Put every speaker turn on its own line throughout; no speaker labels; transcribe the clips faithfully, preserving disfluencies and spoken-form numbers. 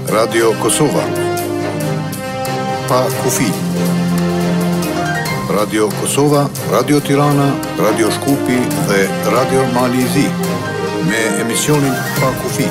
Radio Kosova. Pa kufi. Radio Kosova, Radio Tirana, Radio Shkupi dhe Radio Mali Zi me emisionin Pa kufi.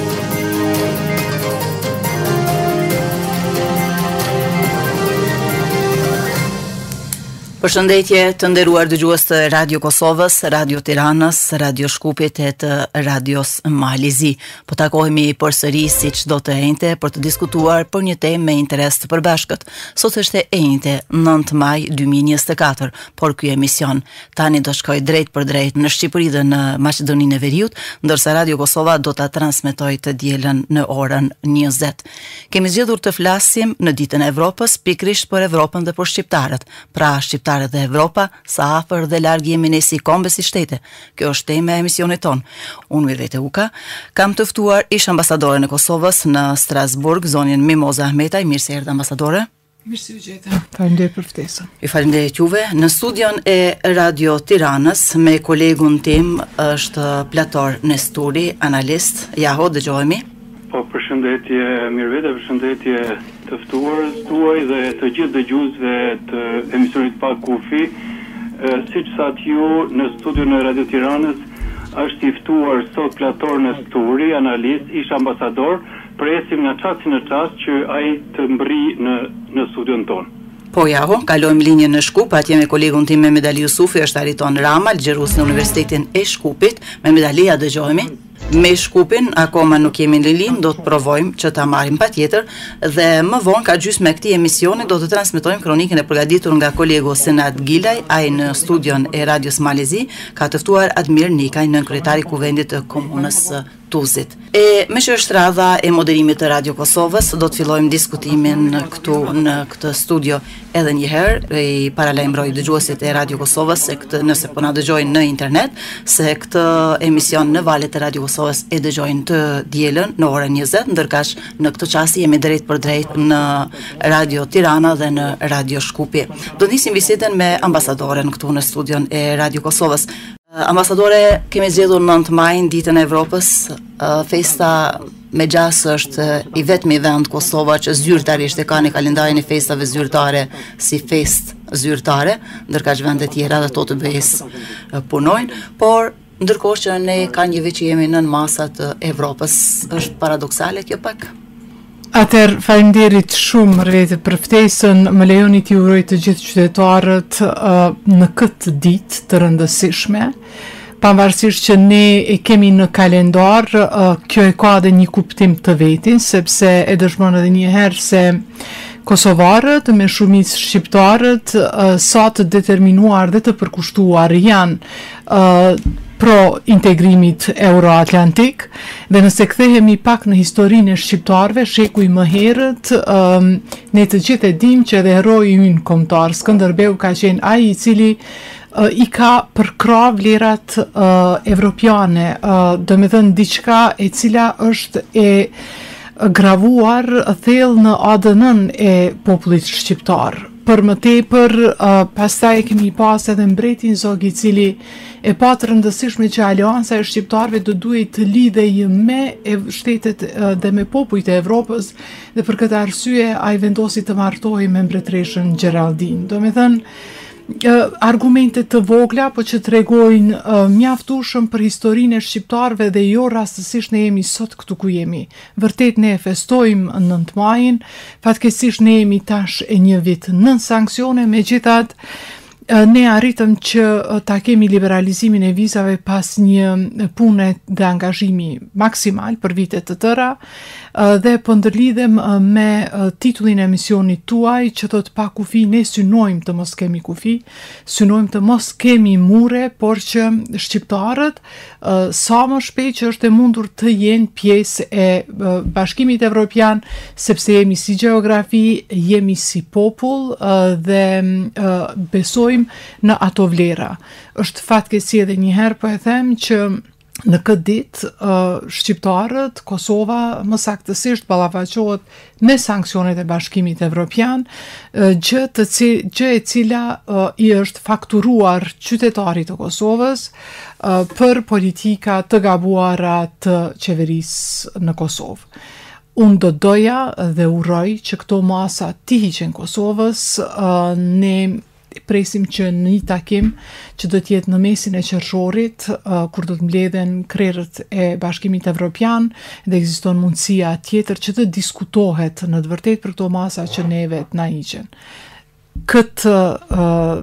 Përshëndetje të nderuar dëgjues të Radio Kosovës, Radio Tiranës, Radio Shkupit e të Radios Mali Zi. Po takohemi përsëri siç do të enjte për të diskutuar për një temë me interes të përbashkët. Sot është e enjte, nëntë maj dy mijë e njëzet e katër, por ky emision tani do shkojë drejt për drejt në Shqipëri dhe në Maqedoninë e Veriut, ndërsa Radio Kosova do ta transmetojë të dielën në orën njëzet. Kemi zgjedhur të flasim në ditën e Evropës, pikërisht për Evropën dhe për shqiptarët. Pra shqiptarët dhe Evropa, sa afër dhe larg jemi ne si kombe si shtete. Kjo është tema e emisionit ton. Unë vetë Uka kam të ftuar ish ambasadoren e Kosovës në Strasburg, zonjën Mimoza Ahmetaj. Mirë se erdhe ambasadore.
Mirë se u gjeta. Faleminderit për ftesën.
Ju falenderoj juve. Në studion e Radio Tiranës me kolegun tim është Plator Nesturi, analist. Ja ho, dëgjohemi.
Po, përshëndetje Mirvete, përshëndetje të ftuarës tuaj dhe të gjithë dëgjuesve të emisionit Pa kufi. Siç thatë ju, në studion e Radio Tiranës është i ftuar sot Plator Nesturi, analist, ish ambasador. Presim nga çasti në çast që ai të mbri në në studion ton.
Po ja ho, kalojmë linjën në Shkup, atje me kolegun tim Mehmet Ali Yusufi, është Ariton Rama, ligjërues në Universitetin e Shkupit. Mehmet Ali, a dëgjohemi? Me Shkupin, akoma nuk jemi në linjë, do të provojmë që ta marrim patjetër dhe më vonë ka gjysmë me këtij emisioni do të transmetojmë kronikën e përgatitur nga kolegu Senat Gilaj, ai në studion e Radios Mali Zi ka të ftuar Admir Nikaj, nënkryetari i kuvendit të komunës Tuzit. E me që është radha e moderimit të Radio Kosovës, do të fillojmë diskutimin këtu në këtë studio edhe një herë, i paralajmëroj dëgjuesit e Radio Kosovës se këtë nëse po na dëgjojnë në internet, se këtë emision në valët e Radio Kosovës e dëgjojnë të dielën në orën njëzet, ndërkaq në këtë çast jemi drejt për drejt në Radio Tirana dhe në Radio Shkupi. Do nisim bisedën me ambasadoren këtu në studion e Radio Kosovës. Ambasadore, kemi zgjedhur nëntë maj, ditën e Evropës. Festa me gjas është i vetmi vend Kosova që zyrtarisht e ka në kalendarin e festave zyrtare si fest zyrtare, ndërkaq vendet tjera dhe ato të bëjës punojnë, por ndërkohë që ne ka një vit që jemi nën masat e Evropës, është paradoksale kjo pak?
Atëherë, faleminderit shumë Mirvete për ftesën. Më lejoni t'ju uroj të gjithë qytetarët uh, në këtë ditë të rëndësishme. Pavarësisht që ne e kemi në kalendar, uh, kjo e ka edhe një kuptim të vetin, sepse e dëshmon edhe një herë se kosovarët me shumicë shqiptarët uh, sa të determinuar dhe të përkushtuar janë uh, pro integrimit euroatlantik, dhe nëse kthehemi pak në historinë e shqiptarëve, sheku i më herët, um, ne të gjithë e dim që edhe heroi ynë kombëtar Skënderbeu ka qenë ai i cili uh, i ka përkrah vlerat uh, evropiane, uh, do me thënë diçka e cila është e gravuar thellë në A D N-n e popullit shqiptar. Për më tepër, uh, pastaj kemi pas edhe mbretin Zog i cili e pa të rëndësishme që aleanca e shqiptarëve do duhet të lidhej me shtetet uh, dhe me popujt e Evropës, dhe për këtë arsye ai vendosi të martohej me mbretreshën Gjeraldin. Do me thënë, uh, argumente të vogla, po që tregojnë uh, mjaftueshëm për historinë e shqiptarëve dhe jo rastësisht ne jemi sot këtu ku jemi. Vërtet ne e festojmë nëntë majin, fatkeqësisht ne jemi tash e një vit nën sanksione, megjithatë ne arritëm që ta kemi liberalizimin e vizave pas një pune dhe angazhimi maksimal për vite të tëra, dhe po ndërlidhem me titullin e emisionit tuaj që thot Pa kufi, ne synojmë të mos kemi kufi, synojmë të mos kemi mure, por që shqiptarët sa më shpejt që është e mundur të jenë pjesë e Bashkimit Evropian, sepse jemi si gjeografi, jemi si popull dhe besojmë në ato vlera. Është fatkeqësi edhe një herë po e them që në këtë ditë uh, shqiptarët, Kosova më saktësisht ballafaqohet me sanksionet e Bashkimit Evropian, uh, gjë të cil, gjë e cila uh, i është fakturuar qytetarit të Kosovës uh, për politika të gabuara të qeverisë në Kosovë. Unë do doja dhe uroj që këto masa ti hiqen Kosovës, uh, ne presim që në një takim që do t'jetë në mesin e qershorit, uh, kur do të mbledhen krerët e Bashkimit Evropian dhe ekziston mundësia tjetër që të diskutohet në të vërtetë për këto masa që neve t'na hiqen. Këtë uh,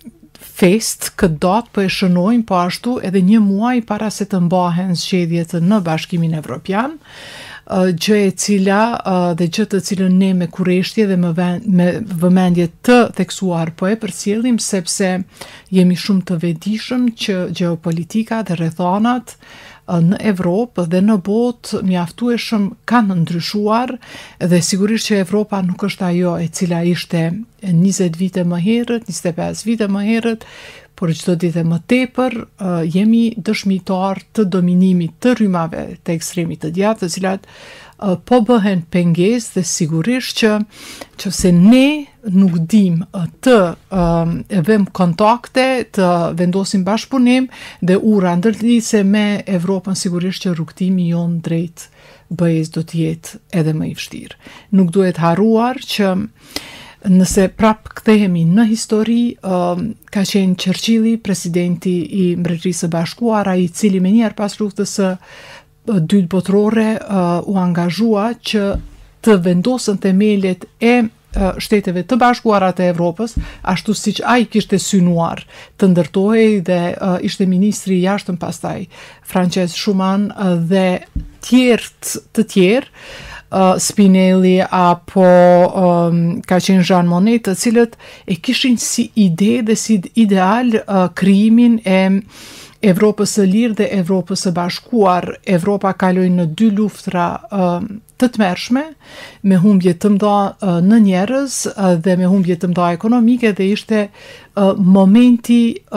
fest, këtë datë po e shënojmë po ashtu edhe një muaj para se të mbahen zgjedhjet në Bashkimin Evropian, gjë e cila dhe gjë të cilën ne me kurreshtje dhe me, me vëmendje të theksuar po e përcjellim sepse jemi shumë të vetëdijshëm që gjeopolitika dhe rrethanat në Evropë dhe në botë mjaftueshëm kanë ndryshuar dhe sigurisht që Evropa nuk është ajo e cila ishte njëzet vite më herët, njëzet e pesë vite më herët, por çdo ditë më tepër uh, jemi dëshmitar të dominimit të rrymave të ekstremit të djathtë, të cilat uh, po bëhen pengesë dhe sigurisht që nëse ne nuk dim uh, të uh, vëm kontakte, të vendosim bashkëpunim dhe ura ndërlidhëse me Evropën, sigurisht që rrugtimi jon drejt B E-s do të jetë edhe më i vështirë. Nuk duhet harruar që nëse prap kthehemi në histori, uh, ka qenë Churchilli, presidenti i Mbretërisë së Bashkuar, ai i cili me njëherë pas luftës së uh, dytë botërore uh, u angazhua që të vendosën themelet e uh, shteteve të bashkuara të Evropës, ashtu siç ai kishte synuar të ndërtohej dhe uh, ishte ministri i jashtëm pastaj Frances Schuman uh, dhe tjerë të tjerë, Uh, Spinelli apo um, ka qenë Jean Monnet, të cilët e kishin si ide dhe si ideal uh, krijimin e Evropës së lirë dhe Evropës së bashkuar. Evropa kaloi në dy luftra uh, të tmerrshme, me humbje të mëdha uh, në njerëz uh, dhe me humbje të mëdha ekonomike dhe ishte uh, momenti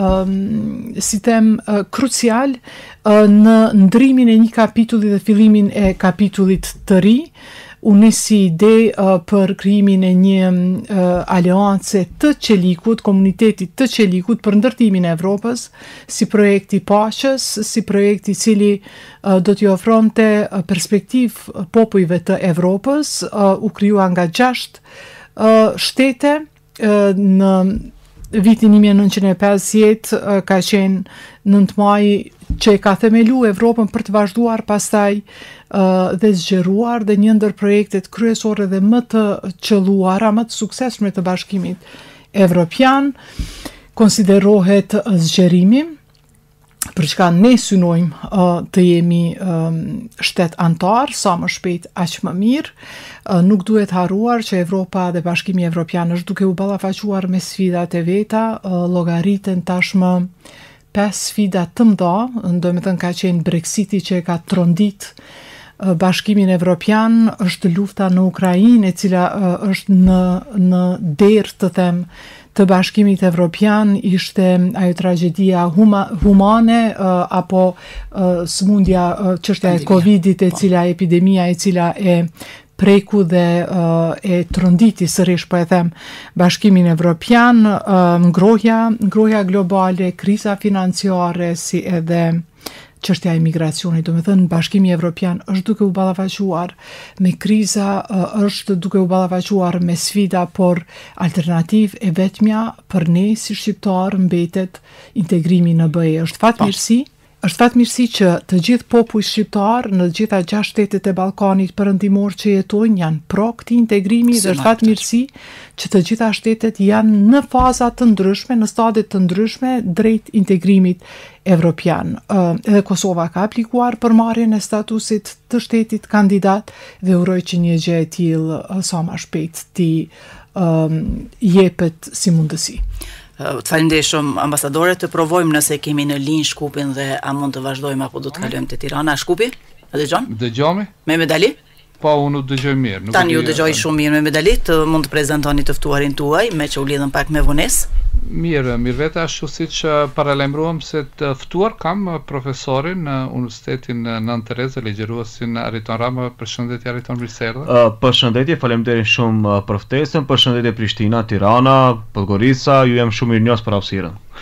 um, si them uh, krucial uh, në ndrimin e një kapitulli dhe fillimin e kapitullit të ri. Unë nisi ide uh, për krijimin e një uh, aleance të qelikut, komunitetit të qelikut për ndërtimin e Evropës, si projekt i paqes, si projekt i cili uh, do t'i ofronte uh, perspektiv uh, popujve të Evropës, uh, u krijua nga gjashtë uh, shtete uh, në vitin një mijë e nëntëqind e pesëdhjetë uh, ka qenë nëntë maj që e ka themelu Evropën për të vazhduar pastaj uh, dhe zgjeruar dhe një ndër projektet kryesore dhe më të qelluara, më të suksesshme të Bashkimit Evropian konsiderohet zgjerimi, për çka ne synojmë uh, të jemi um, shtet antar, sa më shpejt aq më mirë. Uh, nuk duhet harruar që Evropa dhe Bashkimi Evropian është duke u ballafaquar me sfidat e veta, uh, llogariten tashmë pesë sfida të mëdha, do me thënë ka qenë Brexiti që e ka trondit uh, Bashkimin Evropian, është lufta në Ukrainë, e cila uh, është në, në derë të them të Bashkimit Evropian, ishte ajo tragjedia huma, humane uh, apo uh, sëmundja uh, çështja e Covidit, e cila epidemia e cila e preku dhe uh, e tronditi sërish, po e them, Bashkimin Evropian, uh, ngrohja, ngrohja globale, kriza financiare, si edhe çështja e migracionit. Do me thënë, Bashkimi Evropian është duke u ballafaquar me kriza, uh, është duke u ballafaquar me sfida, por alternativë e vetmja për ne si shqiptar mbetet integrimi në B E. Është fatmirësi, është fatmirësi që të gjithë popull shqiptar në të gjitha gjashtë shtetet e Ballkanit perëndimor që jetojnë janë pro këtij integrimi dhe është fatmirësi që të gjitha shtetet janë në faza të ndryshme, në stadie të ndryshme drejt integrimit evropian. Uh, edhe Kosova ka aplikuar për marrjen e statusit të shtetit kandidat dhe uroj që një gjë e tillë uh, sa më shpejt t'i um, jepet si mundësi.
Të falenderoj shumë ambasadore, të provojmë nëse kemi në linjë Shkupin dhe a mund të vazhdojmë apo do të kalojmë te Tirana. Shkupi? A dëgjon?
Dëgjoni?
Me Medali?
Po, unë u dëgjoj mirë. Nuk
Tani ju dëgjoj shumë mirë me Medali, të mund të prezantoni të ftuarin tuaj, me që u lidhën pak me vonesë.
Mirë, mirë vete, ashtu siç paralajmëruam se të ftuar kam profesorin në Universitetin Nën Terezë, ligjëruesin Ariton Rama. Përshëndetje Ariton, mirë se erdhe.
Uh, përshëndetje, faleminderit shumë për ftesën. Përshëndetje Prishtina, Tirana, Podgorica, ju jam shumë mirënjohës për hapësirën.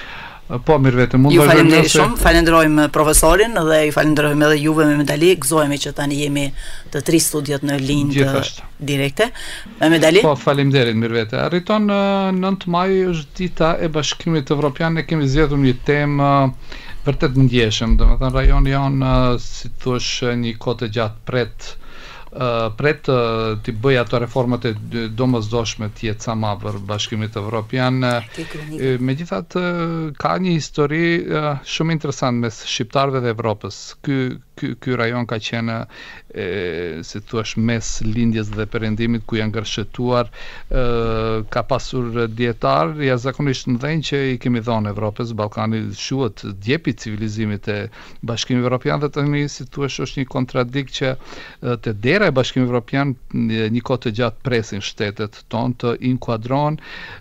Po, mirë vetë, mund
Ju
vazhdojmë
falenderoj
nëse-
shumë, falenderojmë profesorin dhe ju falenderojmë edhe juve me medali. Gëzohemi që tani jemi të tri studiot në linjë
Gjithashtu.
direkte. Me medali?
Po, faleminderit mirë vete. Arriton uh, nëntë maj është dita e Bashkimit Evropian, ne kemi zgjedhur një temë uh, vërtet ndjeshëm, domethënë rajoni janë uh, si thosh një kohë të gjatë pret Uh, pret uh, të bëj ato reformat e domosdoshme të jetë sa ma për Bashkimit Evropian. Uh, Megjithatë uh, ka një histori uh, shumë interesant mes shqiptarëve dhe Evropës. Ky ky ky rajon ka qenë e, si thua mes lindjes dhe perëndimit ku janë ngërshëtuar, e, ka pasur dietar jashtëzakonisht mëdhenj që i kemi dhënë Evropës. Ballkani shuhet djepi civilizimit e Bashkimit Evropian dhe tani si thua është një kontradikt që e, te dera e Bashkimit Evropian një kohë të gjatë presin shtetet tonë të inkuadron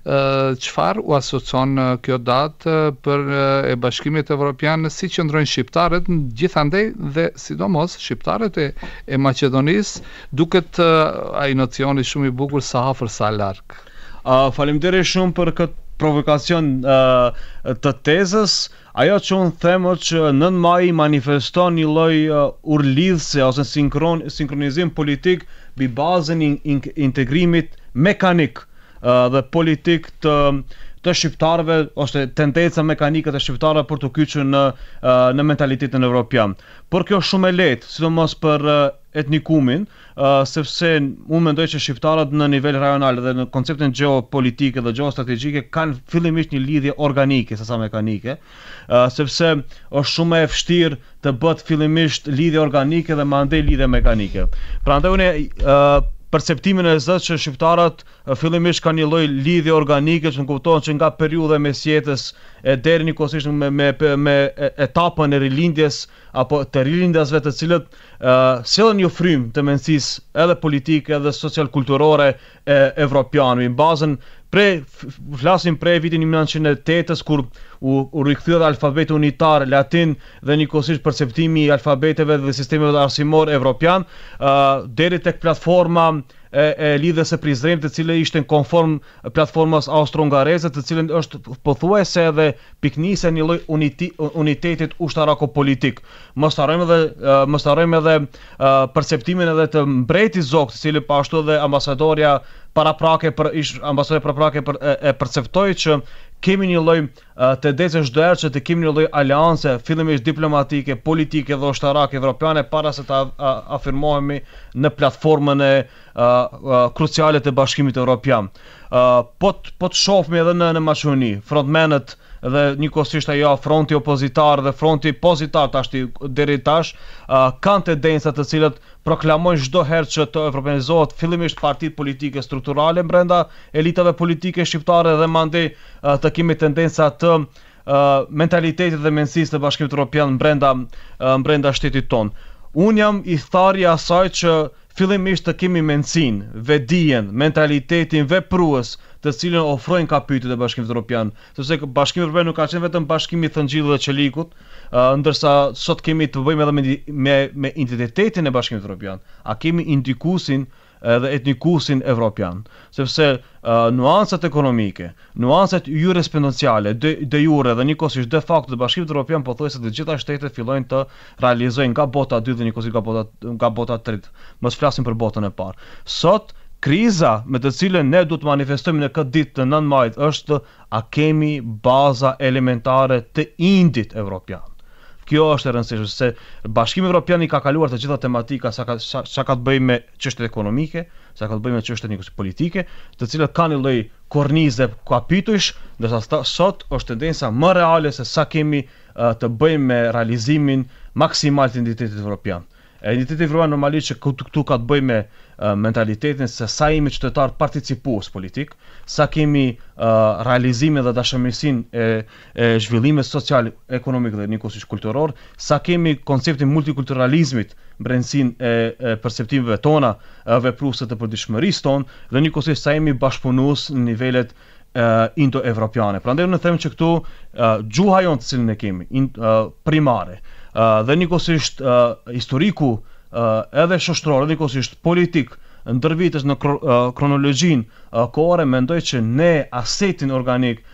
çfarë u asocion kjo datë për e Bashkimit Evropian, si qëndrojnë shqiptarët gjithandej dhe sidomos shqiptarët e, e Maqedonisë, duket uh, ai nocioni shumë i bukur sa afër sa larg.
Uh, Faleminderit shumë për këtë provokacion uh, të tezës. Ajo që unë them është që nëntë maj manifeston një lloj uh, urlidhse ose sinkron, sinkronizim politik mbi bazën in, in, integrimit mekanik uh, dhe politik të të shqiptarëve ose tendenca mekanike të shqiptarëve për të kyçur në në mentalitetin evropian. Por kjo është shumë e lehtë, sidomos për etnikumin, sepse unë mendoj që shqiptarët në nivel rajonal dhe në konceptin geopolitike dhe geostrategjike kanë fillimisht një lidhje organike sesa mekanike, sepse është shumë e vështirë të bëhet fillimisht lidhje organike dhe mandej lidhje mekanike. Prandaj unë perceptimin e zot që shqiptarët fillimisht kanë një lloj lidhje organike që kuptohen që nga periudha e mesjetës e deri njëkohësisht me me me etapën e rilindjes apo të rilindjasve të cilët uh, sjellin një frym të mendësisë edhe politike edhe social-kulturore e evropiane, në bazën pre flasim prej vitin një mijë nëntëqind e tetë kur u, u rikthye alfabeti unitar latin dhe njëkohësisht perceptimi i alfabeteve dhe sistemeve arsimor evropian, uh, deri tek platforma e, e lidhjes së Prizrenit, të cilë ishte konform platformës austro-hungareze, të cilën është pothuajse edhe piknisja një lloj uniti, unitetit ushtarako-politik. Mos harrojmë edhe uh, mos harrojmë edhe uh, perceptimin edhe të mbretit Zog, të cili po ashtu edhe ambasadorja paraprake për ish ambasadorja paraprake për e, e perceptoi që kemi një lloj uh, tendencë çdo herë që të kemi një lloj aleance fillimisht diplomatike, politike dhe ushtarake evropiane para se të afirmohemi në platformën e uh, uh, kruciale të Bashkimit Evropian. Uh, po po të shohmi edhe në në Maqedoni, frontmenët dhe njëkohësisht ajo fronti opozitar dhe fronti pozitar tash deri tash uh, kanë tendenca të cilat proklamojnë çdo herë që të evropianizohet fillimisht partitë politike strukturale brenda elitave politike shqiptare dhe mandej uh, të kemi tendenca të uh, mentalitetit dhe mendësisë të Bashkimit Evropian brenda uh, brenda shtetit ton. Unë jam i tharë i asaj që fillimisht të kemi mendsinë, vetdijen, mentalitetin veprues të cilën ofrojnë kapitujt e Bashkimit Evropian, sepse Bashkimi Evropian nuk ka qenë vetëm bashkimi i Thëngjillit dhe Qelikut, uh, ndërsa sot kemi të bëjmë edhe me, me, me identitetin e Bashkimit Evropian, a kemi indikusin edhe etnikusin evropian, sepse uh, nuancat ekonomike, nuancat jurisprudenciale, de, de jure dhe njëkohësisht de facto të Bashkimit Evropian pothuajse të gjitha shtetet fillojnë të realizojnë nga bota e dytë dhe njëkohësisht nga bota nga bota e tretë. Mos flasim për botën e parë. Sot kriza me të cilën ne duhet të manifestojmë në këtë ditë të nëntë majit është a kemi baza elementare të indit evropian. Kjo është e rëndësishme se Bashkimi Evropian i ka kaluar të gjitha tematika sa ka sa, sa ka të bëjë me çështjet ekonomike, sa ka të bëjë me çështjet njëkohësisht politike, të cilat kanë një lloj kornize kapitujsh, ndërsa sot është tendenca më reale se sa kemi uh, të bëjmë me realizimin maksimal të identitetit evropian. Identiteti evropian normalisht që këtu, këtu ka të bëjë me uh, mentalitetin se sa jemi qytetar participues politik, sa kemi uh, realizimin dhe dashamirësinë e, e zhvillimit social, ekonomik dhe njëkohësisht kulturor, sa kemi konceptin multikulturalizmit brendësinë e, e perceptimeve tona, vepruese të përditshmërisë tonë dhe njëkohësisht sa jemi bashkëpunues në nivelet uh, indo-evropiane. Prandaj unë them që këtu uh, gjuha jonë të cilën ne kemi in, uh, primare, Uh, dhe njëkohësisht uh, historiku uh, edhe shoqëror, edhe njëkohësisht politik ndër vitesh në kro, uh, kronologjinë uh, kohore, mendoj që ne asetin organik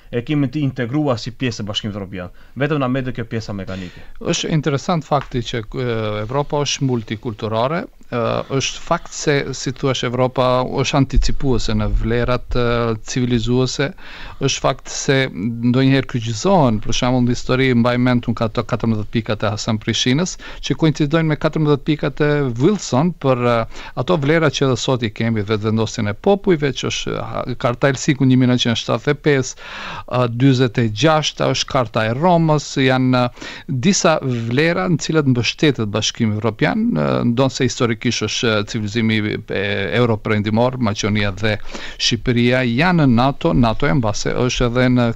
e kemi të integruar si pjesë e Bashkimit Evropian. Vetëm na mbet kjo pjesa mekanike.
Është interesant fakti që Evropa është multikulturore, është fakt se si thua Evropa është anticipuese në vlerat civilizuese, është fakt se ndonjëherë kryqëzohen, për shembull në histori mbaj mend unë ato katërmbëdhjetë pikat e Hasan Prishinës, që koincidojnë me katërmbëdhjetë pikat e Wilson për ato vlera që edhe sot i kemi, vetëvendosjen e popujve, që është Karta e Helsinkut një mijë nëntëqind e shtatëdhjetë e pesë, dyzet e gjashta është Karta e Romës, janë disa vlera në cilat mbështetet Bashkimi Evropian, ndonse historikisht është civilizimi euro-perëndimor, Maqedonia dhe Shqipëria janë në NATO, NATO e mbase është edhe në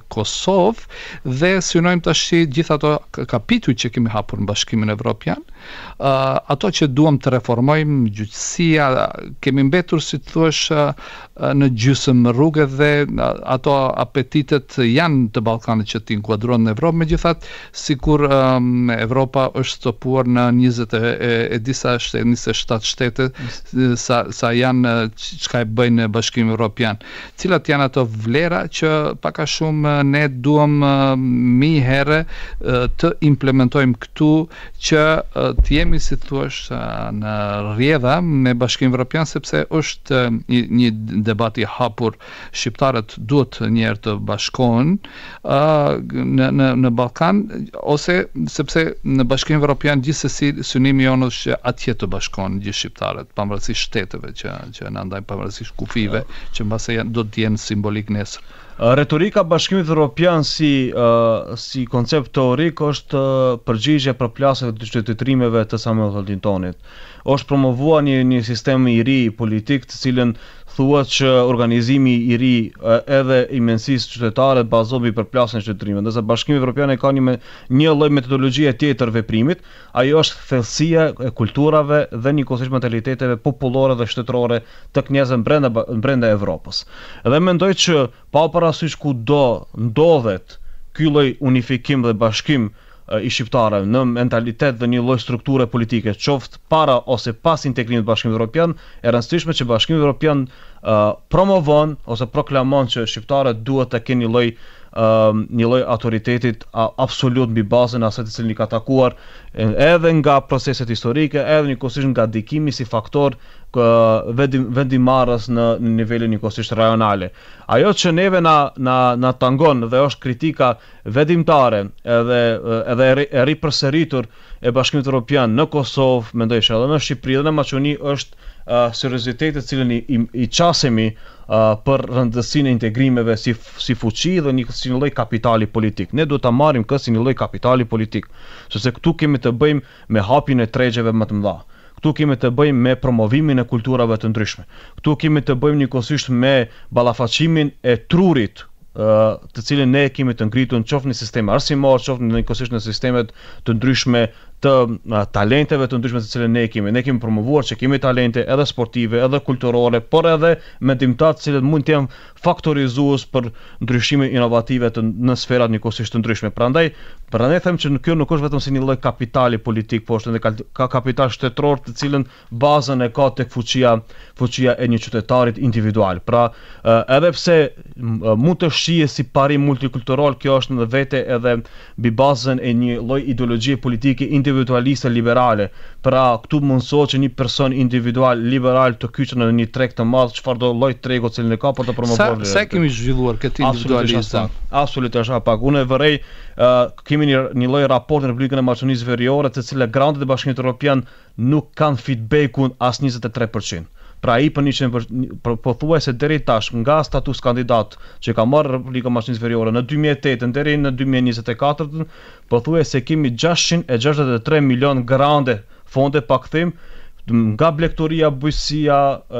Kosovë dhe synojmë tash gjithë ato kapituj që kemi hapur në Bashkimin Evropian, uh, ato që duam të reformojmë, gjyqësia, kemi mbetur si të thuash uh, në gjysmë rrugë dhe uh, ato apetitet janë të Ballkanit që të inkuadrohen në Evropë, megjithatë sikur um, Evropa është stopuar në njëzet e, e, e disa shtete, njëzet e shtatë shtete sa, sa janë çka e bëjnë Bashkimi Evropian. Cilat janë ato vlera që pak a shumë ne duam uh, mi herë uh, të implementojmë këtu që uh, të jemi si thuash uh, në rrjedha me Bashkimin Evropian, sepse është uh, një debat i hapur. Shqiptarët duhet njerë të bashkohen uh, në, në, në Ballkan, ose sepse në Bashkimin Evropian gjithsesi synimi jonë është që atje të bashkohen gjithë shqiptarët, pavarësisht shteteve që që na ndajnë, pavarësisht kufive që mbase do të jenë simbolik nesër.
Retorika Bashkimit Evropian si uh, si koncept teorik është uh, përgjigje për plasjeve të shtetërimeve të Samuel Huntingtonit. Është promovuar një, një sistem i ri politik, të cilën thuhet që organizimi i ri edhe i mensisë qytetare bazohet mbi përplasjen e shtetërimeve, ndërsa Bashkimi Evropian ka një një lloj metodologjie tjetër veprimit, ajo është thellësia e kulturave dhe njëkohësisht mentaliteteve popullore dhe shtetërore të njerëzve brenda brenda Evropës. Dhe mendoj që pa parasysh kudo ndodhet ky lloj unifikim dhe bashkim i shqiptarëve në mentalitet dhe një lloj strukture politike, qoftë para ose pas integrimit të Bashkimit Evropian, e rëndësishme që Bashkimi Evropian uh, promovon ose proklamon që shqiptarët duhet të kenë një lloj uh, një lloj autoritetit uh, absolut mbi bazën e asaj të cilin i ka takuar edhe nga proceset historike, edhe njëkohësisht nga ndikimi si faktor vendim, vendimarrës në, në nivelin njëkohësisht rajonale. Ajo që neve na, na, na tangon dhe është kritika vendimtare edhe, edhe e ripërsëritur e Bashkimit Evropian në Kosovë, mendoj që edhe në Shqipëri dhe në Maqedoni është uh, serioziteti të cilën i, i, i qasemi uh, për rëndësinë e integrimeve si, si fuqi dhe një, si një lloj kapitali politik. Ne duhet ta marrim këtë si një lloj kapitali politik, sepse këtu kemi të bëjmë me hapjen e tregjeve më të mëdha. Këtu kemi të bëjmë me promovimin e kulturave të ndryshme. Këtu kemi të bëjmë njëkohësisht me ballafaqimin e trurit, uh, të cilin ne kemi të ngritur qoftë në sisteme arsimor, qoftë njëkohësisht në sistemet të ndryshme të uh, talenteve të ndryshme të cilën ne kemi. Ne kemi promovuar që kemi talente edhe sportive, edhe kulturore, por edhe mendimtar të cilët mund të jenë faktorizues për ndryshime inovative të, në sferat njëkohësisht të ndryshme. Prandaj, prandaj them që kjo nuk është vetëm si një lloj kapitali politik, por është edhe ka kapital shtetëror të cilën bazën e ka tek fuqia, fuqia e një qytetarit individual. Pra, uh, edhe pse uh, mund të shihet si parim multikultural, kjo është në vete edhe mbi bazën e një lloj ideologjie politike individualiste liberale. Pra, këtu mundsohet që një person individual liberal të kyçet në një treg të madh, çfarë do lloj tregu që ne ka për të promovuar.
Sa, sa kemi zhvilluar këtë individualizëm?
Absolutisht është pak. Unë vërej uh, kemi një, një lloj raporti në Republikën e Maqedonisë Veriore, të cilat grandet e Bashkimit Evropian nuk kanë feedbackun as njëzet e tre përqind. Pra ai për një pothuajse deri tash nga status kandidat që ka marrë Republika e Maqedonisë Veriore në dy mijë e tetë deri në dy mijë e njëzet e katër, pothuajse kemi gjashtëqind e gjashtëdhjetë e tre milion grande fonde pa kthim, nga blegtoria, bujqësia,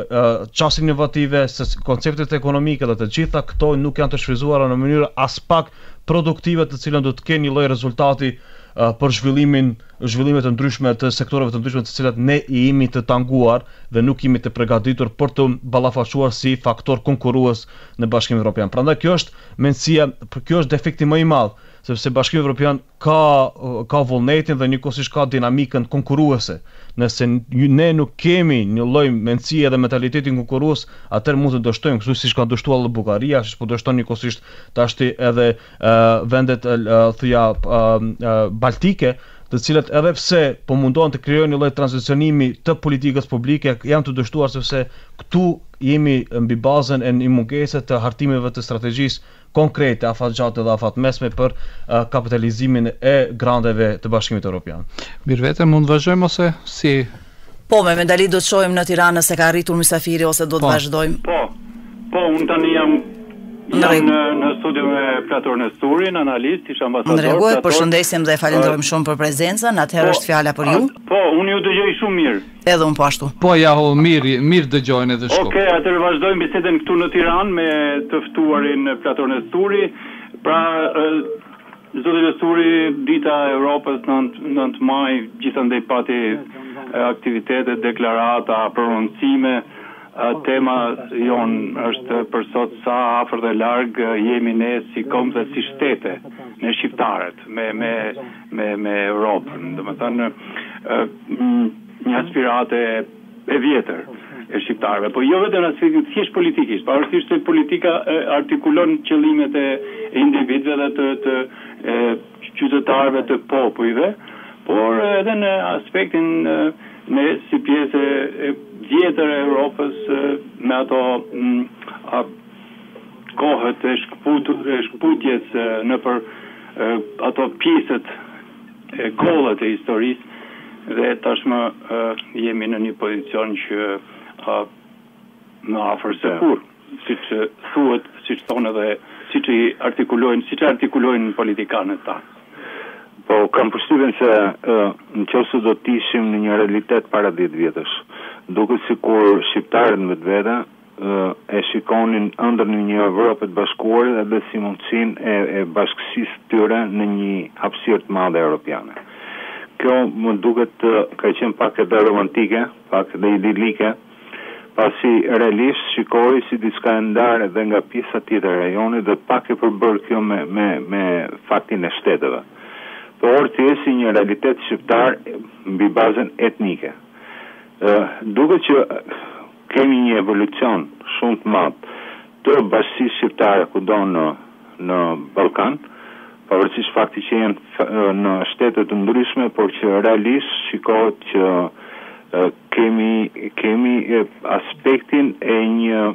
çasti inovative, konceptet ekonomike dhe të gjitha këto nuk janë të shfryzuara në mënyrë as pak produktive, të cilën do të kenë një lloj rezultati uh, për zhvillimin, zhvillime të ndryshme të sektoreve të ndryshme të cilat ne i jemi të tanguar dhe nuk jemi të përgatitur për të ballafaquar si faktor konkurrues në Bashkimin Evropian. Prandaj kjo është mendësia, kjo është defekti më i madh, sepse Bashkimi Evropian ka ka vullnetin dhe njëkohësisht ka dinamikën konkurruese. Nëse ne nuk kemi një lloj mendësie dhe mentalitetin konkurrues, atëherë mund të dështojmë, kështu siç ka dështuar Bullgaria, siç po dështon njëkohësisht tashti edhe uh, vendet uh, thuja uh, uh, baltike, të cilat edhe pse po mundohen të krijojnë një lloj tranzicionimi të politikës publike, janë të dështuar sepse këtu jemi mbi bazën e një mungese të hartimeve të strategjisë konkrete, afatgjatë dhe afatmesme për uh, kapitalizimin e grandeve të Bashkimit Evropian.
Mirë vete, mund vazhdojmë ose si?
Po, me Mendali do të shohim në Tiranë se ka arritur mysafiri ose do të
po.
vazhdojmë?
Po, po, unë tani jam Jam në, në studio me Plator Nesturin, analist, ish ambasador.
Në rregull, përshëndesim dhe falenderojmë shumë për prezencën. Atëherë është fjala për ju.
Po, unë ju dëgjoj shumë mirë.
Edhe unë po ashtu.
Po ja ho mirë, mirë dëgjojnë edhe shkop.
Okej, okay, atëherë vazhdojmë bisedën këtu në Tiranë me të ftuarin Plator Nesturi. Pra, zoti Nesturi, dita e Europës nëntë maj, gjithandej pati aktivitete, deklarata, prononcime. Tema jonë është për sot sa afër dhe larg jemi ne si kombë dhe si shtete, ne shqiptarët me me me me Europën. Domethënë një aspirate e vjetër e shqiptarëve, po jo vetëm aspektin thjesht politikisht, pavarësisht se politika artikulon qëllimet e individëve dhe të, të e, qytetarëve të popujve, por edhe në aspektin ne si pjesë e vjetër e Europës me ato m, a, kohët e, shkput, e shkputjes në për e, ato pjesët e kollët e historisë dhe tashmë e, jemi në një pozicion që a, në afër se kur, siç thuhet, siç thonë edhe siç i artikulojnë, siç artikulojnë politikanët tanë.
Po, kam përshtypjen se uh, në qoftë do të ishim në një realitet para dhjetë vjetësh, duket sikur shqiptarët me vetë uh, e shikonin ëndër në një Evropë të bashkuar edhe si mundësinë e, e bashkësisë tyre në një hapësirë të madhe europiane. Kjo më duket uh, ka qenë pak edhe romantike, pak edhe idilike, pasi realisht shikoi si diçka e ndarë edhe nga pjesa tjetër e rajonit dhe pak e përbërë kjo me, me, me faktin e shteteve. Por të si një realitet shqiptar mbi bazën etnike. Uh, duket që kemi një evolucion shumë të madh të bashkësisë shqiptare kudo në në Ballkan, pavarësisht faktit që janë në shtete të ndryshme, por që realisht shikohet që uh, kemi kemi aspektin e një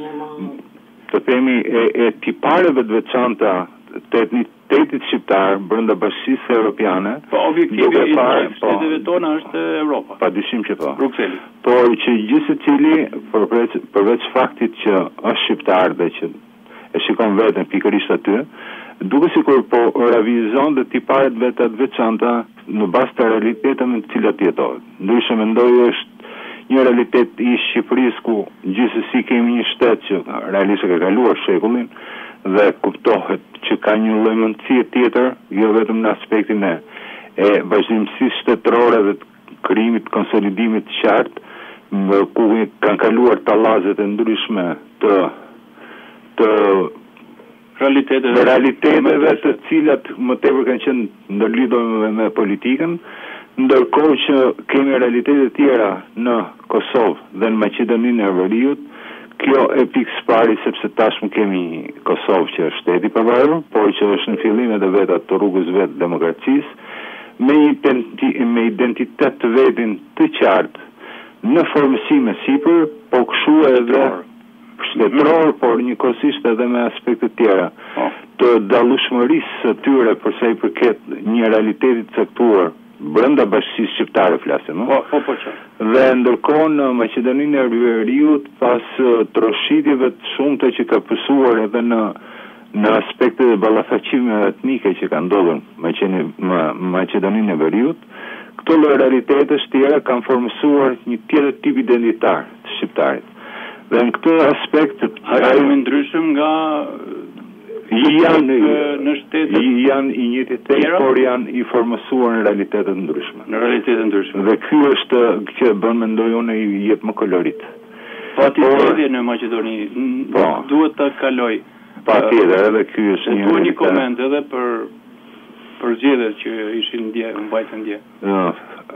të themi e, e tipareve të veçanta të etnitetit shqiptar brenda bashkisë europiane.
Po objektivi i shtetet tona është Europa.
Padyshim që po.
Brukseli.
Por që gjithë secili përveç përveç faktit që është shqiptar dhe që e shikon veten pikërisht aty, duket sikur po ravizon dhe tiparet vetë të veçanta në bazë të realiteteve në të cilat jetohet. Ndryshe mendoj është një realitet i Shqipërisë ku gjithsesi kemi një shtet që realisht ka kaluar shekullin dhe kuptohet që ka një lloj mundësie tjetër, jo vetëm në aspektin e, e vazhdimësisë shtetërore dhe të krijimit, konsolidimit të qartë, ku kanë kaluar tallazet e ndryshme të të
realiteteve
realiteteve të cilat më tepër kanë qenë ndërlidhur me, me politikën, ndërkohë që kemi realitete tjera në Kosovë dhe në Maqedoninë e Veriut. Kjo e pikë spari sepse tashmë kemi Kosovë që është shteti i pavarur, por që është në fillim edhe vetë të rrugës vetë demokracisë, me, me identitet të vetin të qartë, në formësime sipër, po kështu edhe shtetëror, por njëkohësisht edhe me aspekte tjera të dallueshmërisë së tyre përsa i përket një realiteti të caktuar brenda bashkisë shqiptare flasim,
po po po.
Dhe ndërkohë në Maqedoninë e Veriut pas troshitjeve të shumta që ka pësuar edhe në në aspekte të ballafaqimeve etnike që kanë ndodhur në Maqedoninë e Veriut, këto lloj realitetesh tjera kanë formësuar një tjetër tip identitar të shqiptarit. Dhe në këtë aspekt
ai më ndryshëm nga
janë
në shtete
janë i njëjtë tek, por janë i formësuar në realitete të ndryshme.
Në realitete ndryshme.
Dhe ky është që bën mendoj unë i jep më kolorit.
Patjetër në Maqedoni
po,
duhet ta kaloj.
Patjetër, edhe ky është
një një koment edhe për për zgjedhjet që ishin ndje, mbajtën ndje.
Uh,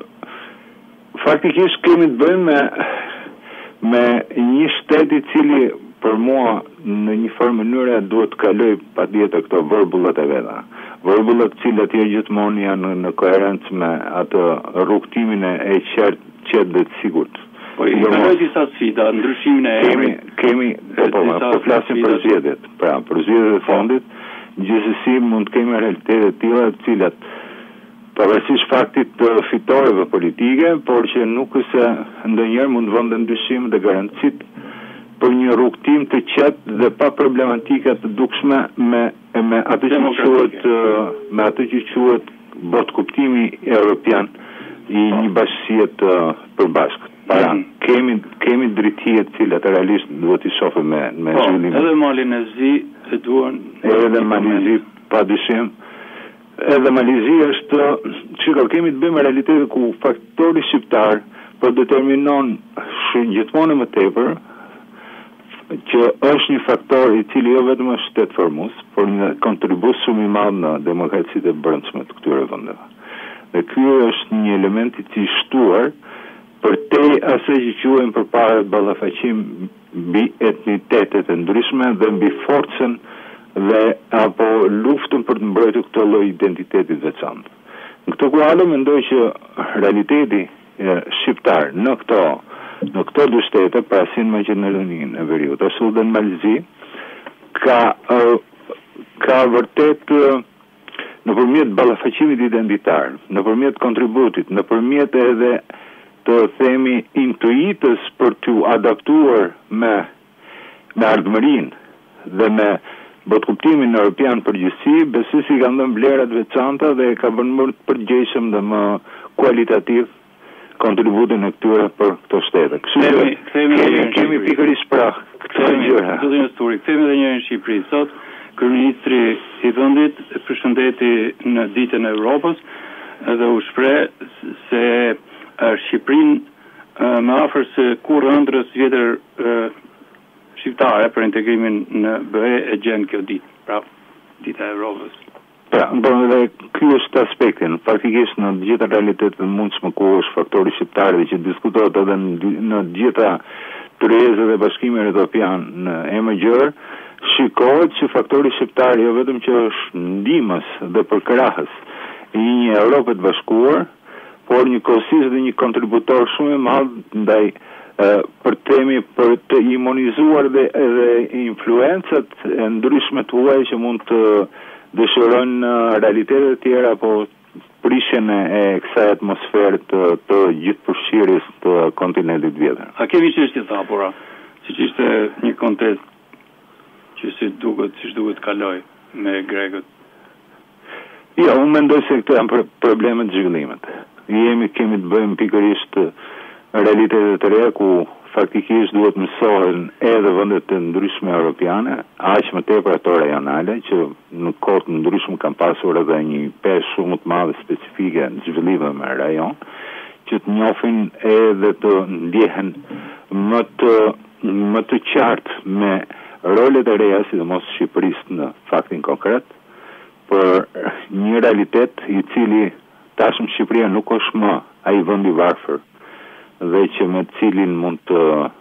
faktikisht kemi të bëjmë me me një shtet i cili për mua në një farë mënyre duhet të kaloj patjetër këto vërbullat e veta. Vërbullat të cilat jo gjithmonë janë në koherencë me atë rrugtimin e qartë, qetë dhe të sigurt.
Po i kaloj disa sfida, ndryshimin e emrit.
Kemi, kemi, po, po, po flasim për zgjedhjet. Pra, për zgjedhjet e fundit, gjithsesi mund të kemi realitete të tilla të cilat pavarësisht faktit të fitoreve politike, por që nuk është se ndonjëherë mund të vënë ndryshim dhe garancit për një rrugtim të qetë dhe pa problematika të dukshme me me atë që quhet me atë që quhet bot kuptimi europian i një bashkësie të përbashkët. Para mm. kemi kemi drejtësie të cilat realisht duhet i shohim me me
po,
zhvillimin.
Edhe Mali në Zi e duan
edhe Mali në Zi padyshim. Edhe Malizi është, çka kemi të bëjmë realitete ku faktori shqiptar po determinon gjithmonë më tepër që është një faktor i cili jo vetëm është shtet formues, por një kontribut shumë i madh në demokracitë e brendshme të këtyre vendeve. Dhe ky është një element i cili shtuar për te asaj që quajmë përpara ballafaqim mbi etnitetet e ndryshme dhe mbi forcën dhe apo luftën për të mbrojtur këtë lloj identiteti të veçantë. Në këtë kuadër mendoj që realiteti e, shqiptar në këto në këto dy shtete, pra si në Maqedoninë e Veriut ashtu dhe në Malzi, ka uh, ka vërtet uh, nëpërmjet ballafaqimit identitar, nëpërmjet kontributit, nëpërmjet edhe të themi intuitës për t'u adaptuar me me ardhmërinë dhe me botkuptimin europian përgjithësi, besoj si ka ndonjë vlera të veçanta dhe ka bërë më të përgjegjshëm dhe më kualitativ kontributin e këtyre për këto shtete. Kështu që kemi kemi pikërisht pra këtë gjëra.
Do të histori, kthehemi edhe një herë në Shqipëri. Sot kryeministri i vendit e përshëndeti në ditën e Evropës dhe u shpreh se Shqipërinë më afër se kurrë ëndrës vjetër shqiptare për integrimin në B E e gjen kjo ditë, pra dita e Evropës.
Pra, dhe ky është aspektin, faktikisht në të gjitha realitetet e mundshme ku është faktori shqiptar dhe që diskutohet edhe në të gjitha tërheqjet e Bashkimit Evropian në E M G R, shikohet që faktori shqiptar jo vetëm që është ndihmës dhe përkrahës i një Europe të bashkuar, por një kohësisht dhe një kontributor shumë i madh ndaj uh, për temi për të imunizuar dhe edhe influencat e ndryshme të huaja që mund të dëshirojnë realitetet të tjera apo prishjen e kësaj atmosfere të, të gjithëpërfshirjes të kontinentit vjetër.
A kemi çështje të hapura, siç ishte një kontest që si duket, siç duhet kaloj me grekët?
Jo, unë mendoj se këto janë probleme të zhvillimit. Jemi kemi të bëjmë pikërisht realitetet të reja ku faktikisht duhet mësohen edhe vendet të ndryshme europiane, aq më tepër ato rajonale që në kohë të ndryshme kanë pasur edhe një peshë shumë të madhe specifike në zhvillimin me rajon, që të njohin edhe të ndjehen më të më të qartë me rolet e reja, sidomos Shqipërisë në faktin konkret, për një realitet i cili tashmë Shqipëria nuk është më ai vend i varfër dhe që me cilin mund të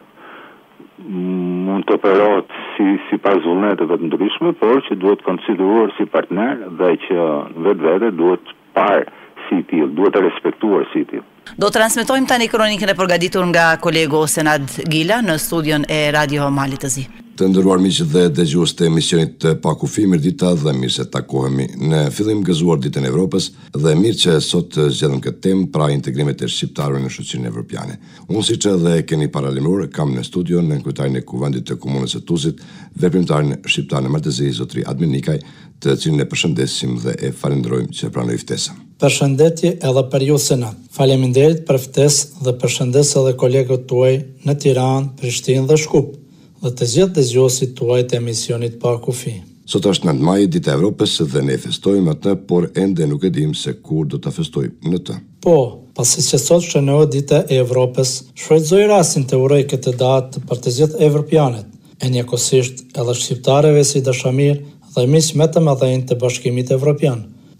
mund të operohet si sipas vullneteve të ndryshme, por që duhet konsideruar si partner dhe që vetvete duhet parë si tillë, duhet të respektuar si tillë.
Do transmetojmë tani kronikën e përgatitur nga kolegu Senad Gila në studion e Radio Mali të Zi.
Të nderuar miq dhe dëgjues të emisionit Pa Kufi, mirëdita dhe mirë se takohemi. Në fillim gëzuar ditën e Evropës dhe mirë që sot zgjedhëm këtë temë, pra integrimet e shqiptarëve në shoqërinë evropiane. Unë siç edhe keni paralemruar, kam në studio në kryetarin e Kuvendit të Komunës së Tuzit, veprimtarin shqiptar në Maltezi, zotri Admin Nikaj, të cilin e përshëndesim dhe e falenderojmë që pranoi ftesën.
Përshëndetje edhe për ju Senat. Faleminderit për ftesë dhe përshëndes edhe kolegët tuaj në Tiranë, Prishtinë dhe Shkup dhe të gjithë dëgjuesit tuaj të emisionit Pa Kufi.
Sot është nëntë maj, dita e Evropës dhe ne festojmë atë, por ende nuk e dim se kur do ta festojmë në të.
Po, pasi që sot shënohet dita e Evropës, shfrytëzoj rastin të uroj këtë datë për të gjithë evropianët, e njëkohësisht edhe shqiptarëve si dashamir dhe miq më të mëdhenj të Bashkimit Evropian,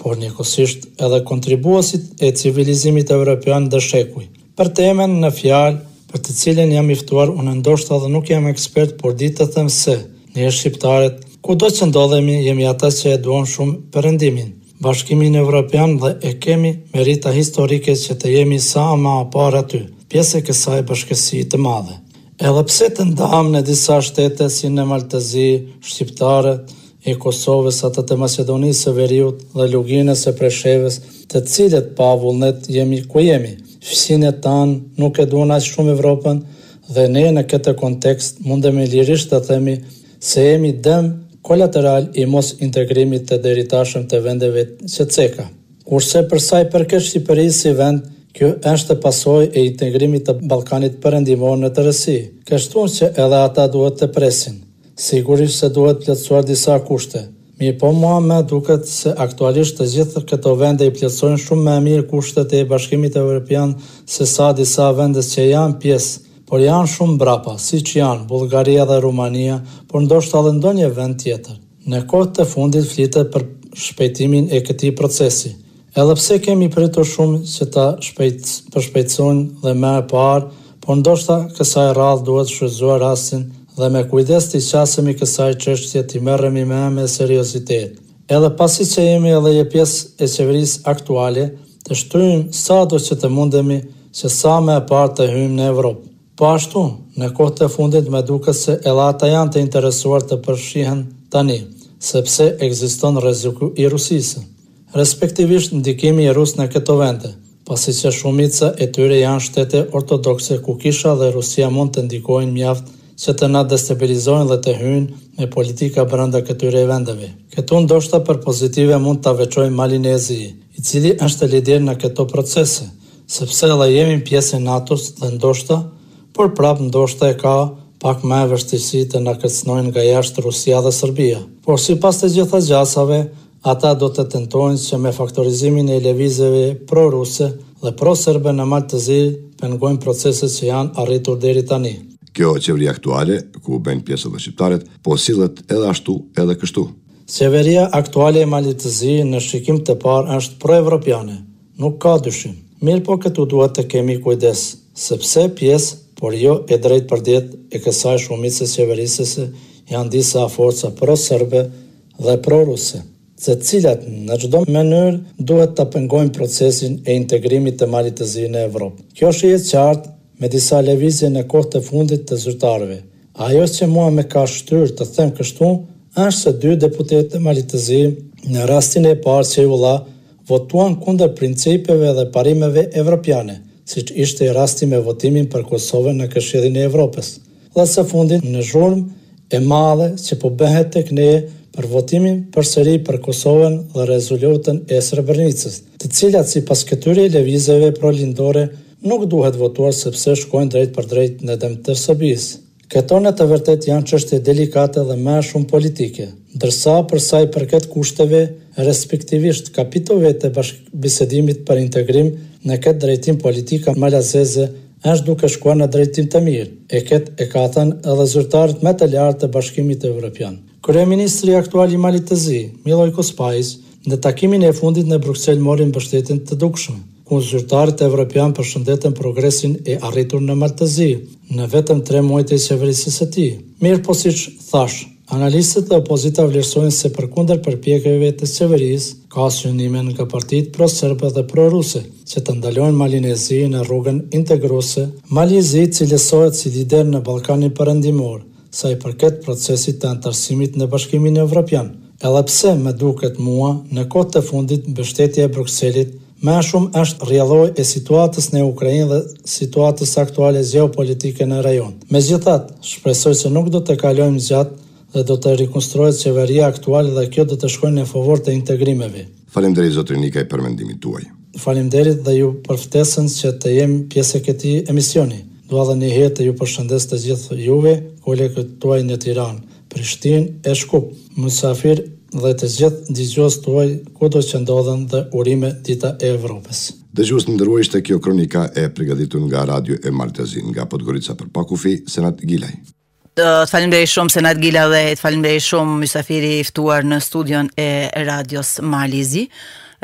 por njëkohësisht edhe kontribuosit e civilizimit evropian dhe shekuj. Për temën në fjalë, për të cilën jam i ftuar, unë ndoshta dhe nuk jam ekspert, por di të them se ne shqiptarët, kudo që ndodhemi, jemi ata që e duan shumë Perëndimin, Bashkimin Evropian dhe e kemi merita historike që të jemi sa më parë aty, pjesë e kësaj bashkësie të madhe. Edhe pse të ndam në disa shtete si në Maltezi, shqiptarët e Kosovës, ata të Maqedonisë së Veriut dhe Luginës së Preshevës, të cilët pa vullnet jemi ku jemi. Fësinët tanë nuk e duan aq shumë Evropën dhe ne në këtë kontekst mundemi lirisht të themi se jemi dëm kolateral i mos integrimit të deritashëm të vendeve që ceka. Kurse për sa i përket Shqipërisë si vend, kjo është pasojë e integrimit të Ballkanit Perëndimor në tërësi, kështu që edhe ata duhet të presin. Sigurisht se duhet plotësuar disa kushte. Mirë po mua me duket se aktualisht të gjithë këto vende i plotësojnë shumë më mirë kushtet e Bashkimit Evropian se sa disa vende që janë pjesë, por janë shumë brapa, siç janë Bullgaria dhe Rumania, por ndoshta edhe ndonjë vend tjetër. Në kohët e fundit flitet për shpejtimin e këtij procesi. Edhe pse kemi pritur shumë që ta shpejt, përshpejtësojnë dhe më e parë, por ndoshta kësaj radhë duhet shfrytzuar rastin dhe me kujdes të qasemi kësaj çështje të merremi me me seriozitet. Edhe pasi që jemi edhe një pjesë e qeverisë aktuale, të shtyjmë sado që të mundemi që sa më e parë të hyjmë në Evropë. Po ashtu, në kohët e fundit me duket se edhe ata janë të interesuar të përfshihen tani, sepse ekziston rreziku i Rusisë, respektivisht ndikimi i Rus në këto vende, pasi që shumica e tyre janë shtete ortodokse ku Kisha dhe Rusia mund të ndikojnë mjaft që të na destabilizojnë dhe të hyjnë me politika brenda këtyre vendeve. Këtu ndoshta për pozitive mund ta veçojmë Malinezi, i cili është lider në këto procese, sepse edhe jemi pjesë e NATO-s dhe ndoshta, por prap ndoshta e ka pak më vështirësi të na kërcënojnë nga jashtë Rusia dhe Serbia. Por sipas të gjitha gjasave, ata do të tentojnë që me faktorizimin e lëvizjeve pro-ruse dhe pro-serbe në Maltezi pengojnë proceset që janë arritur deri tani.
Kjo qeveri aktuale, ku bëjnë pjesë edhe shqiptarët, po sillet edhe ashtu edhe kështu.
Qeveria aktuale e Maltezi në shikim të parë është pro-evropiane, nuk ka dyshim. Mirë po këtu duhet të kemi kujdes, sepse pjesë, por jo e drejt për det e kësaj shumicës qeverisëse janë disa forca pro-serbe dhe pro-ruse, të cilat në çdo mënyrë duhet të pengojnë procesin e integrimit të Maltezi në Evropë. Kjo shihet qartë me disa lëvizje në kohët e fundit të zyrtarëve. Ajo që mua më ka shtyrë të them kështu, është se dy deputetë të Maltezi në rastin e parë që u dha votuan kundër principeve dhe parimeve evropiane, siç ishte rasti me votimin për Kosovën në Këshillin e Evropës. Dhe së fundit në zhurmë e madhe që po bëhet tek ne për votimin përsëri për Kosovën dhe rezolutën e Srebrenicës, të cilat sipas këtyre lëvizjeve prolindore nuk duhet votuar sepse shkojnë drejt për drejt në dëm të Serbisë. Këto në të vërtet janë çështje delikate dhe më shumë politike, ndërsa për sa i përket kushteve, respektivisht kapitujve të bashkëbisedimit për integrim në këtë drejtim politika malazeze është duke shkuar në drejtim të mirë, e këtë e ka thënë edhe zyrtarët më të lartë të Bashkimit Evropian. Kryeministri aktual i Maltezi, Miloj Kospajs, në takimin e fundit në Bruksel mori mbështetjen të dukshme, ku zyrtarët evropian përshëndetën progresin e arritur në Maltezi, në vetëm tre muajt e qeverisë së tij. Mirë po siç thash, analistët dhe opozita vlerësojnë se përkundër përpjekjeve të qeverisë, ka synime nga partitë pro-serbe dhe pro-ruse, që të ndalojnë Malinezi në rrugën integruese. Malezi cilësohet si lider në Ballkanin Perëndimor, sa i përket procesit të antarësimit në Bashkimin Evropian. Edhe pse më duket mua, në kohët e fundit mbështetja e Brukselit më shumë është rrjedhoj e situatës në Ukrainë dhe situatës aktuale gjeopolitike në rajon. Megjithatë, shpresoj se nuk do të kalojmë gjatë dhe do të rikonstruohet qeveria aktuale dhe kjo do të shkojë në favor të integrimeve.
Faleminderit zotëri Nika i përmendimit tuaj.
Faleminderit dhe ju për ftesën që të jem pjesë e këtij emisioni. Dua edhe një herë të ju përshëndes të gjithë juve, kolegët tuaj në Tiranë, Prishtinë e Shkup, mysafir dhe të gjithë dëgjues tuaj kudo që ndodhen dhe urime dita e Evropës.
Dëgjues të nderuar, ishte kjo kronika e përgatitur nga Radio e Maltezi, nga Podgorica për Pakufi, Senat Gilaj.
Të falenderoj shumë Senat Gila dhe të falenderoj shumë mysafiri i ftuar në studion e Radios Malezi.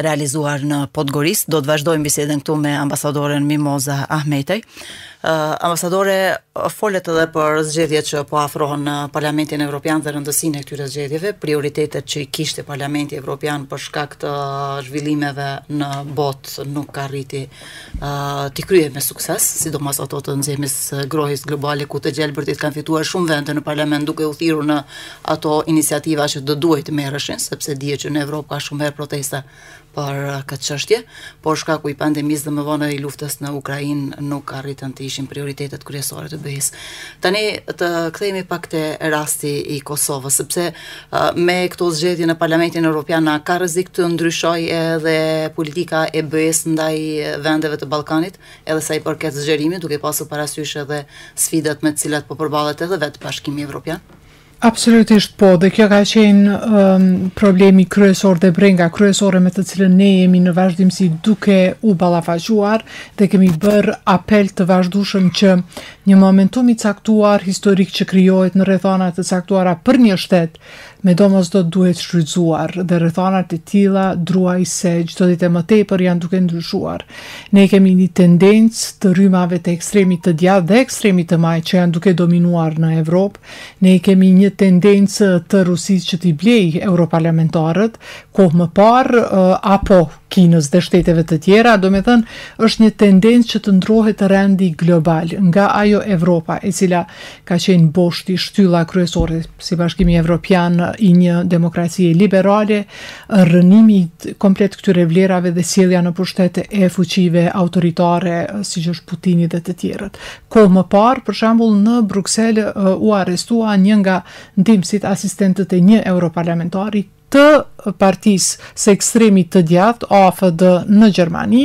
realizuar në Podgorisë. Do të vazhdojmë bisedën këtu me ambasadoren Mimoza Ahmetej. Uh, ambasadore, folet edhe për zgjedhjet që po afrohen në Parlamentin Evropian dhe rëndësinë e këtyre zgjedhjeve, prioritetet që i kishte Parlamenti Evropian për shkak të zhvillimeve në botë nuk arriti uh, t'i krye me sukses, sidomos ato të nxemjes grohjes globale ku të gjelbërtit kanë fituar shumë vende në Parlament duke u thirrur në ato iniciativa që do duhet të merreshin, sepse dihet që në Evropë ka shumë herë protesta për këtë çështje, por shkaku i pandemisë dhe më vonë i luftës në Ukrainë nuk arritën të ishin prioritetet kryesore të B E S. Tani të kthehemi pak te rasti i Kosovës, sepse uh, me këto zgjedhje në Parlamentin Evropian ka rrezik të ndryshojë edhe politika e B E S ndaj vendeve të Ballkanit, edhe sa i përket zgjerimit, duke pasur parasysh edhe sfidat me të cilat po përballet edhe vetë Bashkimi Evropian.
Absolutisht po, dhe kjo ka qenë um, problemi kryesor dhe brenga kryesore me të cilën ne jemi në vazhdimsi duke u ballafaquar dhe kemi bërë apel të vazhdueshëm që një momentum i caktuar historik që krijohet në rrethana të caktuara për një shtet me domosdoshmë duhet shfrytzuar dhe rrethanat e tilla druaj se çdo ditë më tepër janë duke ndryshuar. Ne kemi një tendencë të rrymave të ekstremit të djathtë dhe ekstremit të majt që janë duke dominuar në Evropë. Ne kemi një tendencë të Rusisë që t'i blej europarlamentarët, kohë më parë uh, apo Kinës dhe shteteve të tjera, do me thënë është një tendencë që të ndrohet rendi global nga ajo Evropa e cila ka qenë boshti shtylla kryesore si Bashkimi Evropian i një demokracie liberale, rënimi komplet këtyre vlerave dhe sjellja në pushtet e fuqive autoritare siç është Putini dhe të tjerët. Kohë më parë, për shembull, në Bruksel uh, u arrestua një nga ndihmësit asistentët e një europarlamentari të partisë së ekstremit të djathtë A F D në Gjermani,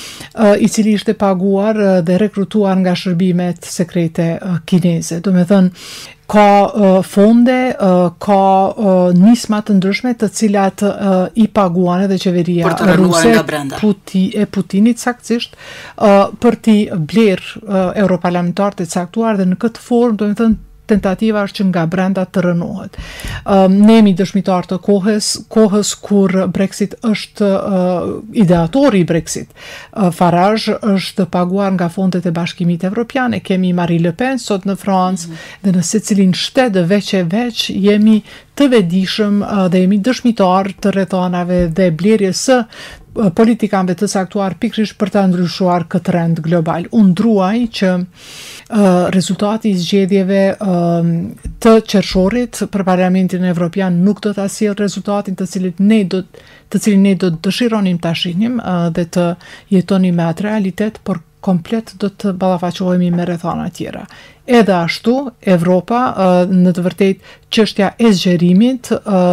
i cili ishte paguar dhe rekrutuar nga shërbimet sekrete kineze. Do me thënë, ka uh, fonde, uh, ka uh, nisma të ndryshme të cilat uh, i paguan edhe qeveria ruse Puti, e Putinit saktësisht uh, për t'i bler uh, europarlamentarët e caktuar dhe në këtë formë, do me thënë, tentativa është që nga brenda të rënohet. Um, ne jemi dëshmitar të kohës, kohës kur Brexit është uh, ideatori i Brexit. Uh, Farage është paguar nga fondet e Bashkimit Evropian, kemi Marine Le Pen sot në Francë, mm. dhe në secilin shtet veç e veç jemi të vetëdijshëm uh, dhe jemi dëshmitar të rrethanave dhe blerjes së politikanëve të caktuar pikërisht për ta ndryshuar këtë trend global. Unë druaj që uh, rezultati i zgjedhjeve uh, të qershorit për Parlamentin Evropian nuk do ta sjellë rezultatin të cilit ne do të cilin ne do të dëshironim ta shihnim uh, dhe të jetonim me atë realitet, por komplet do të ballafaqohemi me rrethana tjera. Edhe ashtu, Evropa, në të vërtetë, çështja e zgjerimit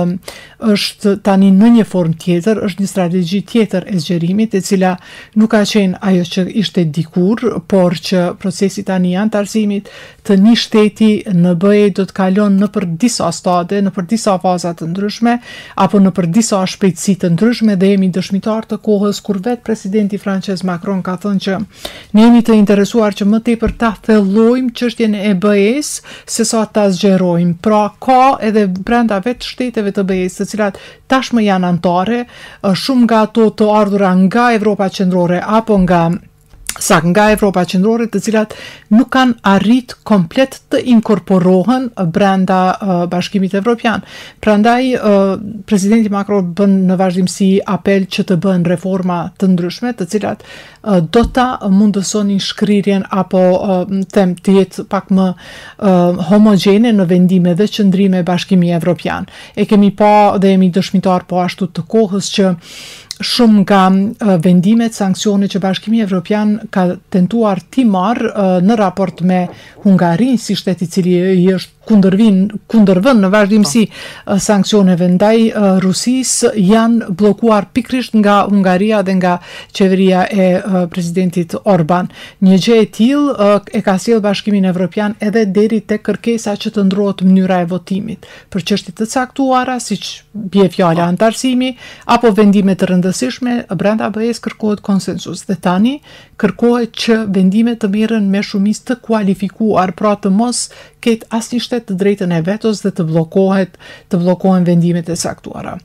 është tani në një formë tjetër, është një strategji tjetër e zgjerimit, e cila nuk ka qenë ajo që ishte dikur, por që procesi tani i antarësimit të një shteti në B E do të kalon në për disa stade, në për disa faza të ndryshme, apo në për disa shpejtësi të ndryshme, dhe jemi dëshmitar të kohës kur vetë presidenti francez Macron ka thënë që ne jemi të interesuar që më tepër ta thellojmë çështjen e B E-s se sa ta zgjerojmë. Pra ka edhe brenda vetë shteteve të B E-s, të cilat tashmë janë anëtare, shumë nga ato të ardhura nga Evropa Qendrore apo nga sa nga Evropa Qendrore, të cilat nuk kanë arrit komplet të inkorporohen brenda uh, Bashkimit Evropian. Prandaj uh, presidenti Macron bën në vazhdimsi apel që të bëhen reforma të ndryshme, të cilat uh, do ta mundësonin shkrirjen apo uh, them të jetë pak më uh, homogjene në vendime dhe qëndrime Bashkimi Evropian. E kemi pa dhe jemi dëshmitar po ashtu të kohës që shumë nga uh, vendimet, sanksione që Bashkimi Evropian ka tentuar t'i marrë uh, në raport me Hungarinë, si shteti i cili i është kundërvin, kundërvën në vazhdimsi uh, sanksioneve ndaj uh, Rusisë, janë bllokuar pikrisht nga Hungaria dhe nga qeveria e uh, presidentit Orban. Një gjë e tillë uh, e ka sjellë Bashkimin Evropian edhe deri tek kërkesa që të ndrohet mënyra e votimit për çështje të caktuara, siç bie fjala antarësimi apo vendime të rëndësishme. Brenda B E-s kërkohet konsensus dhe tani kërkohet që vendimet të merren me shumicë të kualifikuar, pra të mos ketë asnjë shtet të drejtën e vetos dhe të bllokohet, të bllokohen vendimet e caktuara.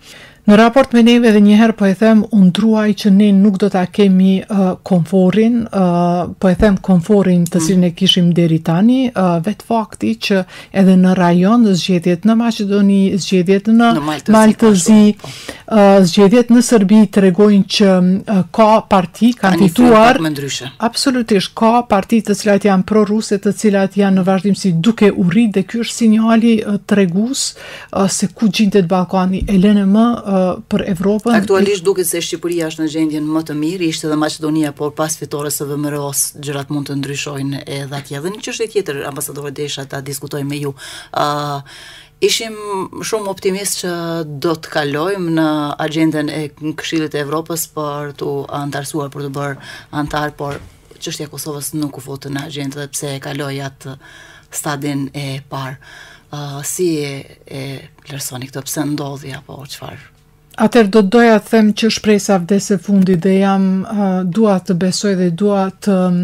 Në raport me neve edhe njëherë po e them, unë druaj që ne nuk do ta kemi uh, komforin, uh, po e them komforin të cilin e kishim deri tani, uh, vetë fakti që edhe në rajon, zgjedhjet në Maqedoni, zgjedhjet në, në Maltëzi, uh, zgjedhjet në Serbi tregojnë që uh, ka parti kanë fituar, absolutisht ka parti të cilat janë pro-ruse, të cilat janë në vazhdimsi duke u rrit, dhe ky është sinjali uh, tregues uh, se ku gjendet Ballkani e lënë më uh, për Evropën.
Aktualisht duket se Shqipëria është në gjendjen më të mirë, ishte edhe Maqedonia, por pas fitores së V M R-os gjërat mund të ndryshojnë edhe atje. Dhe një çështje tjetër, ambasador desha ta diskutoj me ju. Uh, ishim shumë optimist që do të kalojmë në agjendën e Këshillit të Evropës për të antarësuar, për të bërë antar, por çështja e Kosovës nuk u futi në agjendë dhe pse e kaloi atë stadin e parë. Uh, si e, e vlerësoni këtë, pse ndodhi apo çfarë?
Atëherë do doja të them që shpresa vdes e fundit dhe jam uh, dua të besoj dhe dua të um,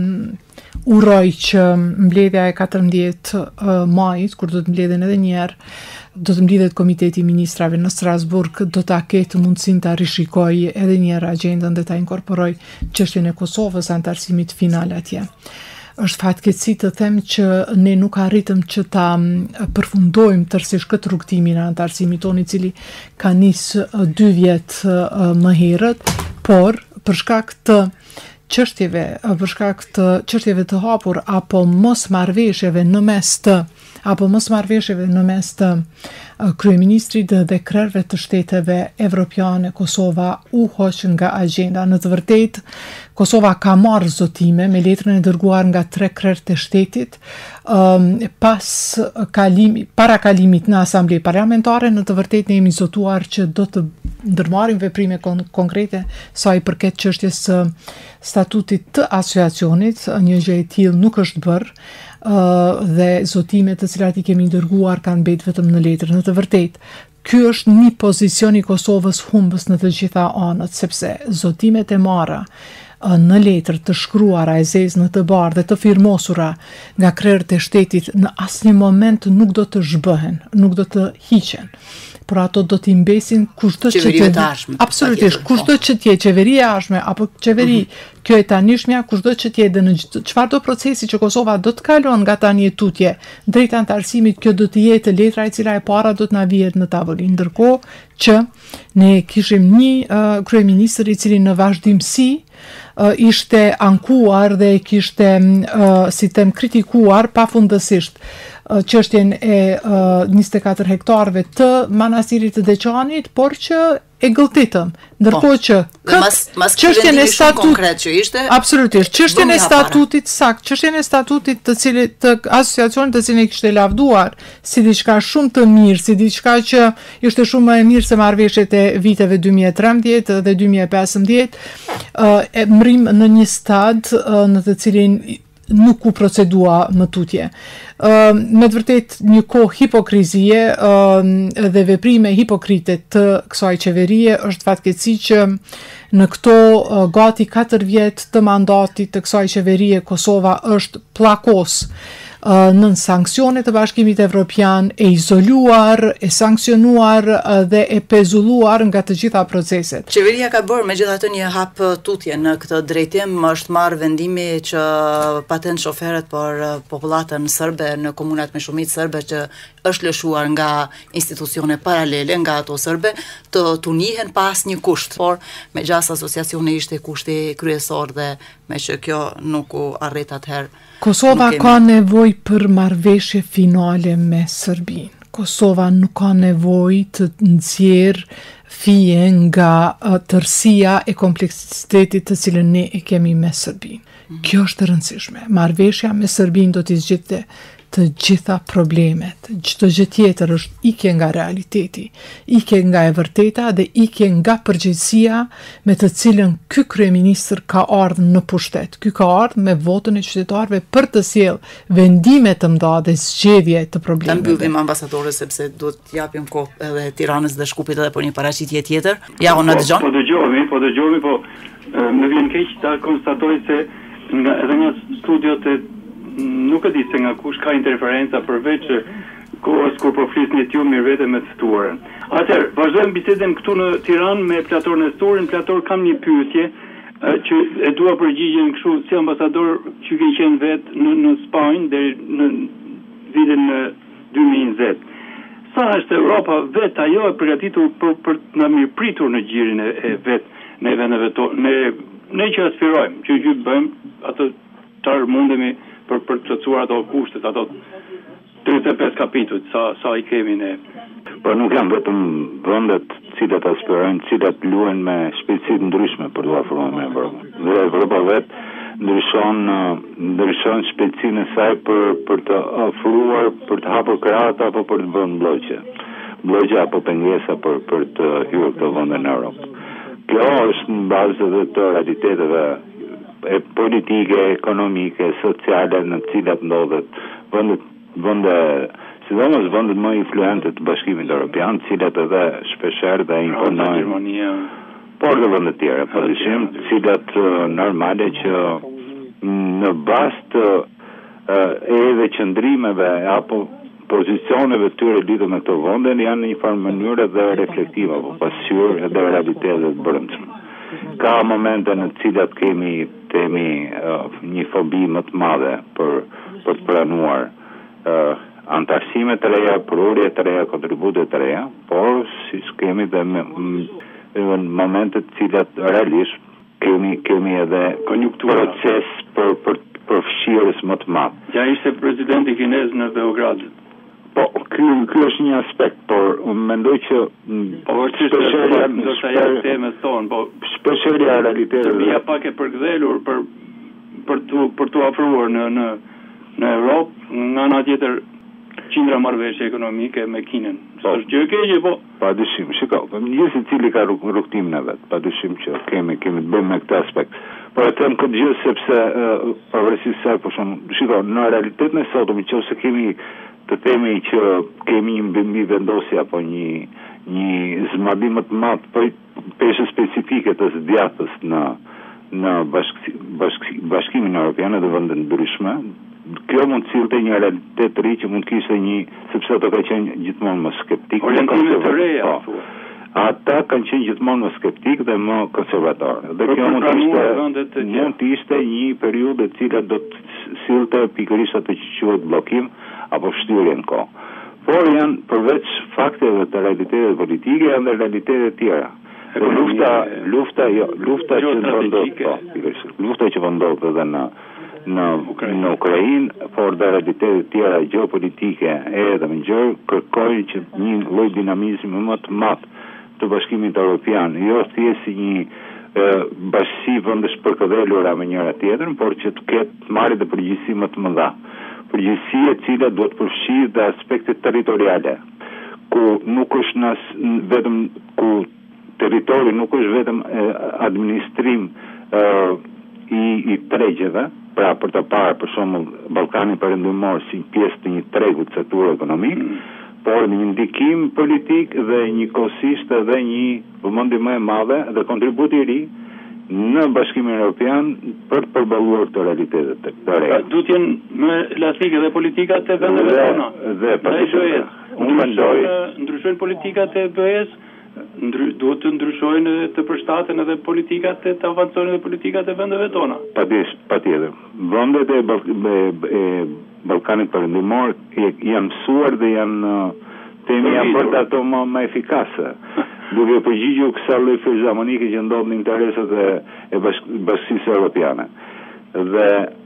uroj që mbledhja e katërmbëdhjetë uh, majit, kur do të mbledhen edhe një herë, do të mbledhet Komiteti i Ministrave në Strasburg, do ta ketë mundësinë ta rishikoj edhe një herë agjendën dhe ta inkorporoj çështjen e Kosovës, antarësimit final atje. Është fatkeqësi të them që ne nuk arritëm që ta përfundojmë tërësisht këtë rrugtimin e antarësimit tonë, i cili ka nisë dy vjet më herët, por për shkak të çështjeve, për shkak të çështjeve të hapur apo mosmarrëveshjeve në mes të apo mosmarrëveshjeve në mes të kryeministrit dhe krerëve të shteteve evropiane, Kosova u hoq nga agjenda. Në të vërtetë, Kosova ka marrë zotime me letrën e dërguar nga tre krerë të shtetit, um, pas kalimi, para kalimit në asamble parlamentare. Në të vërtetë ne jemi zotuar që do të ndërmarrim veprime kon konkrete sa i përket çështjes së statutit të asociacionit. Një gjë e tillë nuk është bërë. Uh, dhe zotimet të cilat i kemi dërguar kanë mbet vetëm në letër. Në të vërtetë, ky është një pozicion i Kosovës humbës në të gjitha anët, sepse zotimet e marra uh, në letër të shkruara e zezë në të bardhë dhe të firmosura nga krerët e shtetit në asnjë moment nuk do të zhbëhen, nuk do të hiqen. Por ato do t'i mbesin kushdo që të absolutisht, kushdo që t'je qeveri e ashme apo qeveri mm -hmm. kjo e tanishmja, kushdo që t'je dhe në çfarëdo procesi që Kosova do të kalon nga tani e tutje drejt antarësimit, kjo do të jetë letra e cila e para do të na vihet në tavolinë. Ndërkohë që ne kishim një uh, kryeministër i cili në vazhdimsi uh, ishte ankuar dhe kishte uh, si them kritikuar pafundësisht çështjen e uh, njëzet e katër hektarëve të manastirit të Deçanit, por që e gëlltitëm. Ndërkohë që çështjen e statutit, absolutisht, çështjen e statutit sakt, çështjen e statutit të cilit të asociacionit të cilin e kishte lavduar si diçka shumë të mirë, si diçka që ishte shumë më e mirë se marrëveshjet e viteve dy mijë e trembëdhjetë dhe dy mijë e pesëmbëdhjetë, uh, e mrim në një stad uh, në të cilin nuk u procedua më tutje. Uh, me të vërtet një kohë hipokrizie uh, dhe veprime hipokrite të kësaj qeverie është fatkeqësi që në këto uh, gati katër vjet të mandatit të kësaj qeverie Kosova është pllakos uh, nën sanksione të Bashkimit Evropian, e izoluar, e sanksionuar uh, dhe e pezulluar nga të gjitha proceset.
Qeveria ka bërë megjithatë një hap tutje në këtë drejtim, është marrë vendimi që patent shoferët për popullatën serbe në komunat me shumicë serbe që është lëshuar nga institucione paralele, nga ato serbe, të të njihen pas një kusht, por me gjas asociacione ishte kushti kryesor dhe me që kjo nuk u arrit atëherë.
Kosova ka nevojë për marrëveshje finale me Serbinë. Kosova nuk ka nevojë të nxjerrë fije nga uh, tërësia e kompleksitetit të cilën ne e kemi me Serbinë. Mm-hmm. Kjo është e rëndësishme. Marrëveshja me Serbinë do t'i zgjidhte të gjitha problemet. Çdo gjë tjetër është ikje nga realiteti, ikje nga e vërteta dhe ikje nga përgjegjësia me të cilën ky kryeministër ka ardhur në pushtet. Ky ka ardhur me votën e qytetarëve për të sjellë vendime të mëdha dhe zgjedhje të problemeve.
Ta mbyllim ambasadore sepse duhet t'japim kohë edhe Tiranës dhe Shkupit edhe për një paraqitje tjetër. Ja, unë dëgjon.
Po dëgjojmë, po dëgjojmë, po më vjen keq ta konstatoj se nga edhe nga studiot e nuk e di se nga kush ka interferenca përveç kohës kur po flisni ju mirë vete me të ftuarën. Atëherë, vazhdojmë bisedën këtu në Tiranë me Plator Nestorin. Plator, kam një pyetje që e dua përgjigjen kështu si ambasador që ke qenë vetë në, në Spanjë deri në vitin dy mijë e njëzet. Sa është Europa vetë ajo e përgatitur për, për të na mirëpritur në gjirin e, e vetë në vendeve tonë, ne, ne që aspirojmë, që që bëjmë atë çfarë mundemi për për të plotësuar ato kushtet, ato tridhjetë e pesë kapitujt, sa sa i kemi ne.
Po nuk janë vetëm vendet cilat aspirojnë, cilat luajnë me shpejtësi ndryshme për të afruar me Evropën. Dhe Evropa vetë ndryshon ndryshon shpejtësinë e saj për për të ofruar, për të hapur krahët apo për të vënë blloqe. Blloqe apo pengesa për për të hyrë këto vende në Europë. Kjo është në bazë dhe të realiteteve e politike, ekonomike, sociale në të cilat ndodhet vendet vende sidomos vendet më influente të Bashkimit Evropian, të cilat edhe shpeshherë dhe imponojnë
Gjermania,
por dhe vende tjera, padyshim, të cilat uh, normale që në bazë të uh, edhe qëndrimeve apo pozicioneve të tyre lidhur me këto vende janë në një farë mënyrë dhe reflektive apo pasqyrë edhe realitetet të brendshme. Ka momente në të cilat kemi temi uh, një fobi më të madhe për për të pranuar uh, antarësime të reja, prurje të reja, kontribute të reja, por si kemi dhe me, në momentet të cilat realisht kemi kemi edhe proces për për për fshirës më të madh.
Ja ishte presidenti kinez në Beograd.
Po, ky ky është një aspekt, por unë mendoj që
po vërtetë do të ja temës tonë, po
shpeshherë realitetet
Serbia pak e përkthjelur për për tu për tu afruar në në në Europë, nga ana tjetër qindra marrëveshje ekonomike me Kinën. Është gjë e keqe, po
padyshim, shikoj, një secili ka rrugtimin e vet, padyshim që kemi kemi të bëjmë me këtë aspekt. Por e them këtë gjë sepse uh, pavarësisht se për shembull, shikoj, në realitetin e sotëm nëse kemi të themi që kemi një mbi vendosje apo një një zmadim më të madh për peshë specifike të zgjatës në në bashk, bashk, Bashkimin Evropian dhe vende ndryshme, kjo mund të sillte një realitet të ri që mund të kishte një, sepse ato kanë qenë gjithmonë më skeptik,
orientime të reja.
Ata kanë qenë gjithmonë më skeptik dhe më konservator. Dhe kjo mund të ishte mund të ishte një periudhë e cila do të sillte pikërisht atë që quhet bllokim apo shtyrje në kohë. Por janë përveç fakteve të realitetet politike, janë dhe realitetet tjera. Dhe lufta, lufta, jo, lufta që ndodhet, po, pikërisht, lufta që ndodhet edhe në në në Ukrainë, por dhe realitetet tjera gjeopolitike edhe më gjërë kërkojnë që një lloj dinamizmi më të madh të Bashkimit Evropian, jo thjesht si një e, bashkësi vendesh përkëdhelura me njëra tjetrën, por që të ketë marrë dhe përgjegjësi më të mëdha. Përgjegjësi e cila duhet përfshirë dhe aspekte territoriale, ku nuk është nas, vetëm ku territori nuk është vetëm e, administrim e, i, i tregjeve, pra për të parë për shembull Ballkani Perëndimor si pjesë të një tregu të setur ekonomik, mm. por një ndikim politik dhe një kohësisht edhe një vëmendje më e madhe dhe kontributi i ri në Bashkimin Evropian për të përballuar këto realitetet të reja.
Duhet të jenë më elastike dhe politikat e vendeve tona.
Dhe padyshim. Unë mendoj
ndryshojnë politikat e B E-s, ndry, duhet të ndryshojnë të përshtaten edhe politikat e të avancojnë edhe politikat e vendeve tona.
Patjetër, patjetër. Vendet e, e, e Ballkanit Perëndimor janë mësuar dhe janë temi janë bërë ato më, më efikase. Duke përgjigjur kësaj lloj fizhamonike që ndodh në interesat e, e bashk, Bashkisë Evropiane. Dhe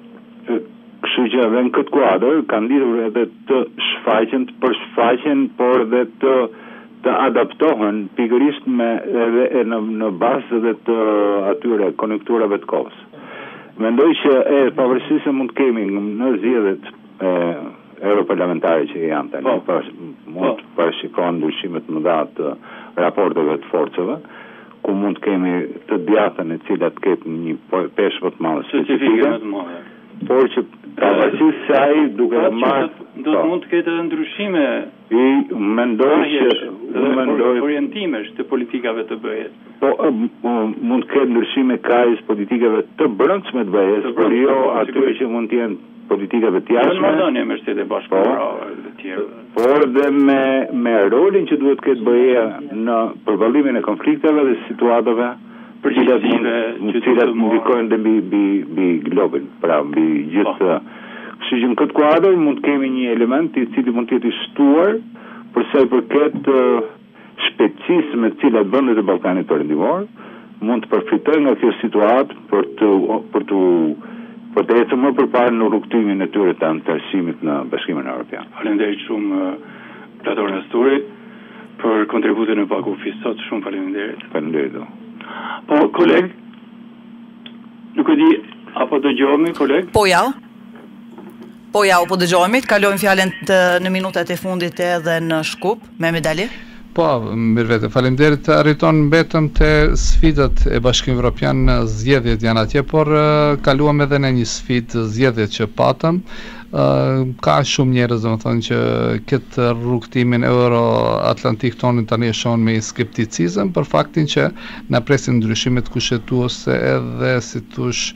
kështu që edhe në këtë kuadër kanë lidhur edhe të shfaqen, të përshfaqen, por edhe të të adaptohen pikërisht me edhe në, në bazë dhe të atyre konjunkturave të kohës. Mendoj që e pavarësisht se mund të kemi në zgjedhjet e europarlamentare që janë tani, oh. pas, mund të parashikojnë ndryshime të mëdha të raporteve të forcave, ku mund të kemi të djatën e cilat ketë një peshë më të madhe specifike, por që pavarësisht se ai duke marrë
do të mund të ketë edhe ndryshime
i mendoj që mendoj
orientimesh të politikave të B E-s.
Po mund të ketë ndryshime kaq politikave të brendshme të B E-s, por jo aty që mund të jenë politikave të jashtme.
Në marrëdhënie me shtetet bashkuara të tjerë.
Por dhe me, me rolin që duhet këtë bëja në përballimin e konflikteve dhe situatave për cilat mund cilat ndikojnë dhe mbi mbi mbi globin, pra mbi gjithë. Kështu që në këtë kuadër mund të kemi një element i cili mund të jetë i shtuar për sa i përket shpejtësisë me të cilat vendet e Ballkanit Perëndimor mund të përfitojnë nga kjo situatë për të për të për të ecur më përpara në rrugtimin e tyre të anëtarësimit në Bashkimin Evropian.
Faleminderit shumë Plator Nesturi për kontributin e Pakufis sot, shumë faleminderit.
Faleminderit.
Po, koleg, nuk e di, apo dëgjohemi, koleg?
Po ja. Po ja, po dëgjohemi, të kalojmë fjalën të, në minutat e fundit edhe në Shkup, me medalje.
Po, mirë vete, faleminderit, arriton mbetëm të sfidat e Bashkimit Evropian, zgjedhjet janë atje, por uh, kaluam edhe në një sfidë zgjedhjet që patëm. Uh, ka shumë njerëz domethënë që këtë rrugtimin euro-atlantik tonin tani e shohin me skepticizëm për faktin që na presin ndryshimet kushtetuese edhe si thosh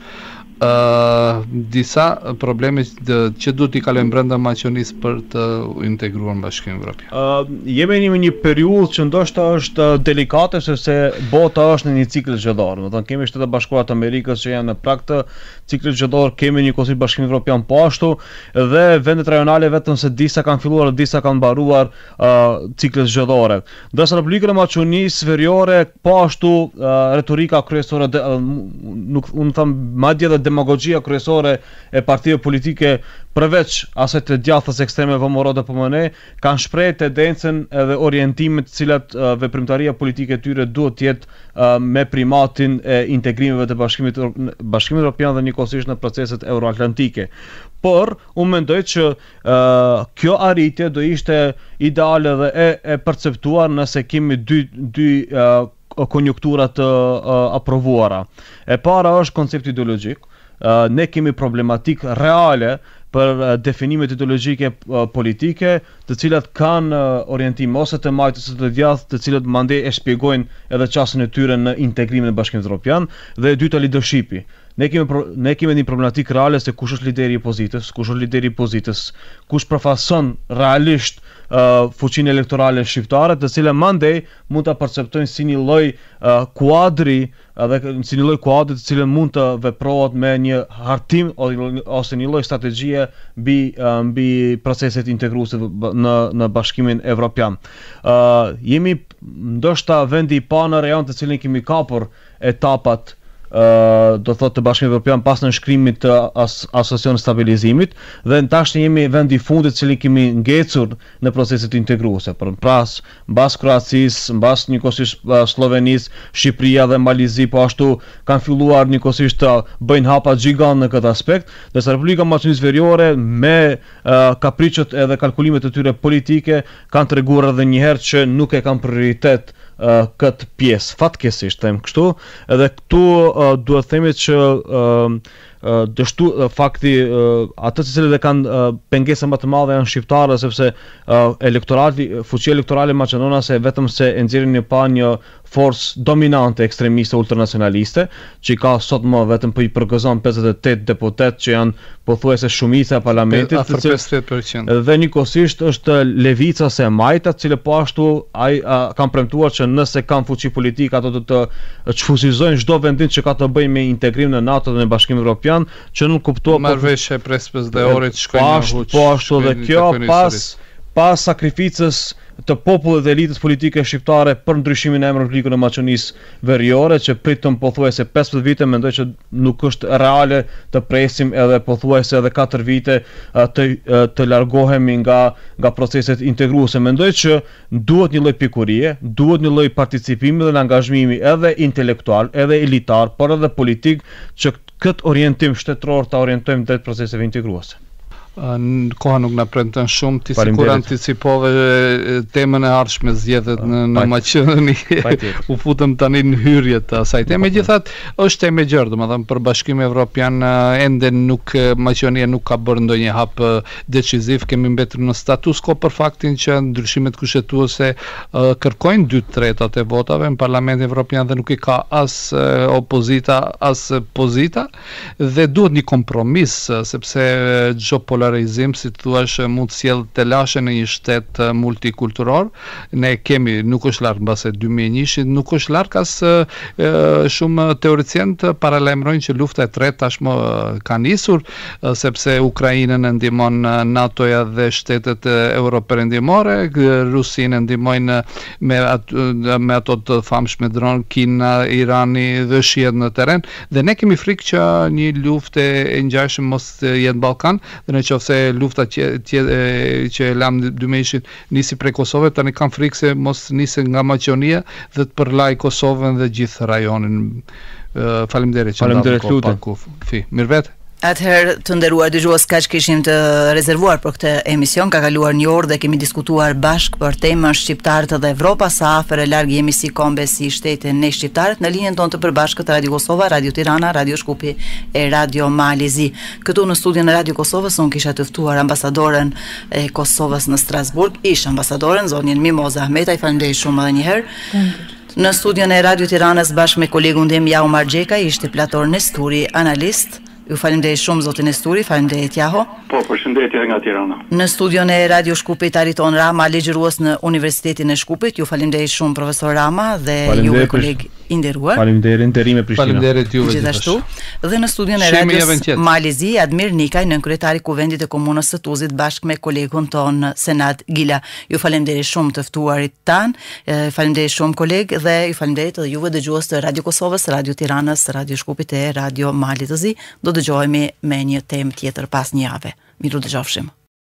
Uh, disa probleme që duhet i kalojnë brenda Maqedonisë për të integruar në Bashkimin Evropian.
Uh, jemi në një periudhë që ndoshta është delikate sepse bota është në një cikël zgjedhor. Do të thonë kemi Shtetet Bashkuara të Amerikës që janë në prag të ciklit zgjedhor, kemi një Kunsill Bashkimi Evropian po ashtu dhe vendet rajonale vetëm se disa kanë filluar, disa kanë mbaruar uh, ciklet zgjedhore. Ndërsa Republika e Maqedonisë Veriore po ashtu uh, retorika kryesore de, uh, nuk unë them madje edhe demagogjia kryesore e partive politike përveç asaj të djathtas ekstreme vëmorë dhe P M N kanë shprehur tendencën edhe orientimet të cilat uh, veprimtaria politike e tyre duhet të jetë uh, me primatin e integrimeve të Bashkimit Bashkimit Evropian dhe njëkohësisht në proceset euroatlantike. Por unë mendoj që uh, kjo arritje do ishte ideale dhe e, e perceptuar nëse kemi dy dy uh, konjunktura të uh, aprovuara. E para është koncepti ideologjik. Uh, ne kemi problematik reale për uh, definimet ideologjike uh, politike, të cilat kanë uh, orientim ose të majtë ose të djathtë, të cilat mandej e shpjegojnë edhe çastin e tyre në integrimin e Bashkimit Evropian, dhe e dyta leadershipi. Ne kemi pro, ne kemi një problematik reale se kush është lideri i opozitës, kush është lideri i opozitës, kush përfason realisht uh, fuqinë elektorale shqiptare, të cilën mandej mund ta perceptojnë si një lloj uh, kuadri, edhe si një lloj kuadri të cilën mund të veprohet me një hartim ose një lloj strategjie mbi uh, mbi proceset integruese në në Bashkimin Evropian. Uh, jemi ndoshta vendi i parë në rajon të cilin kemi kapur etapat Uh, do thotë të Bashkimit Evropian pas nënshkrimit të as asocionit stabilizimit dhe në tash jemi vendi i fundit që kemi ngecur në proceset integruese. Për pras, mbas Kroacisë, mbas njëkohësisht uh, Slovenisë, Shqipëria dhe Malizi po ashtu kanë filluar njëkohësisht të bëjnë hapa gjigant në këtë aspekt, ndërsa Republika e Maqedonisë Veriore me uh, kapriçet edhe kalkulimet e tyre politike kanë treguar edhe një herë që nuk e kanë prioritet Uh, këtë pjesë, fatkeqësisht them kështu, edhe këtu uh, duhet themi që uh, uh, dështu uh, fakti uh, ato të cilët e kanë uh, pengesa më të madhe janë shqiptarë, sepse uh, elektorati, fuqia elektorale maqedonase vetëm se e nxjerrin një pa një forcë dominante ekstremiste ultranacionaliste, që ka sot më vetëm për i përgëzon pesëdhjetë e tetë deputet që janë pothuajse shumica e parlamentit,
afër pesëdhjetë përqind.
Dhe njëkohësisht është levica se majta, cilë po ashtu ai kanë premtuar që nëse kanë fuqi politike ato do të çfuzizojnë çdo vendin që ka të bëjë me integrim në NATO dhe në Bashkimin Evropian, që nuk kuptohet
marrëveshje prespas dhe orë të shkojnë në Huç.
Po ashtu dhe kjo pas pas sakrificës të popullit dhe elitës politike shqiptare për ndryshimin e emrit Republikën e Maqedonisë Veriore, që pritëm pothuajse pesëdhjetë vite, mendoj që nuk është reale të presim edhe pothuajse edhe katër vite të të largohemi nga nga proceset integruese. Mendoj që duhet një lloj pikurie, duhet një lloj participimi dhe angazhimi edhe intelektual, edhe elitar, por edhe politik, që këtë orientim shtetëror ta orientojmë drejt proceseve integruese.
Në koha nuk na premton shumë, ti sikur anticipove temën e ardhshme zgjedhjet në, në Maqedoni. U futëm tani në hyrje të asaj teme. Megjithatë, është temë e gjerë, domethënë për Bashkimin Evropian ende nuk Maqedonia nuk ka bërë ndonjë hap deciziv, kemi mbetur në status quo për faktin që ndryshimet kushtetuese uh, kërkojnë dy tretat e votave në Parlamentin Evropian dhe nuk i ka as uh, opozita as pozita dhe duhet një kompromis, uh, sepse çdo polarizim, si thua, mund të sjellë të lashe në një shtet multikulturor. Ne kemi, nuk është larg mbase dy mijë e një, nuk është larg as shumë teorician të paralajmërojnë që lufta e tretë tashmë ka nisur, sepse Ukrainën e ndihmon NATO-ja dhe shtetet Europë perëndimore, Rusinë e ndihmojnë me ato, me ato të famshme dron, Kina, Irani dhe shihet në terren, dhe ne kemi frikë që një luftë e ngjashme mos jetë në Ballkan, dhe nëse lufta që që e lam dy mijë nisi prej Kosovës, tani kam frikë se mos nisë nga Maqedonia dhe të përlaj Kosovën dhe gjithë rajonin. Uh, Faleminderit që
Faleminderit lutem.
Fi, mirëvet.
Atëherë, të nderuar dëgjues, kaq kishim të rezervuar për këtë emision. Ka kaluar një orë dhe kemi diskutuar bashkë për temën shqiptarët dhe Evropa, sa afër e larg jemi si kombe, si shtete ne shqiptarët, në linjën tonë të përbashkët Radio Kosova, Radio Tirana, Radio Shkupi e Radio Malizi. Këtu në studion e Radio Kosovës unë kisha të ftuar ambasadoren e Kosovës në Strasburg, ish ambasadoren zonjën Mimoza Ahmetaj, faleminderit shumë edhe një herë. Në studion e Radio Tiranës bashkë me kolegun tim Jaumar Xheka, ishte Plator Nesturi, analist. Ju faleminderit shumë zotin Nesturi, faleminderit Jaho.
Po, përshëndetje nga Tirana.
Në studion e Radio Shkupit Ariton Rama, ligjërues në Universitetin e Shkupit. Ju faleminderit shumë profesor Rama dhe ju koleg i nderuar.
Faleminderit nderime Prishtina.
Faleminderit juve
gjithashtu. Dhe në studion e Radio Malizi, Admir Nikaj, nën kryetari i Kuvendit të Komunës së Tuzit bashkë me kolegun ton Senat Gila. Ju faleminderit shumë të ftuarit tan. Faleminderit shumë koleg dhe ju faleminderit edhe juve dëgjues të Radio Kosovës, Radio Tiranës, Radio Shkupit e Radio Malizi. Do dëgjohemi me një temë tjetër pas një jave. Miru dëgjofshim.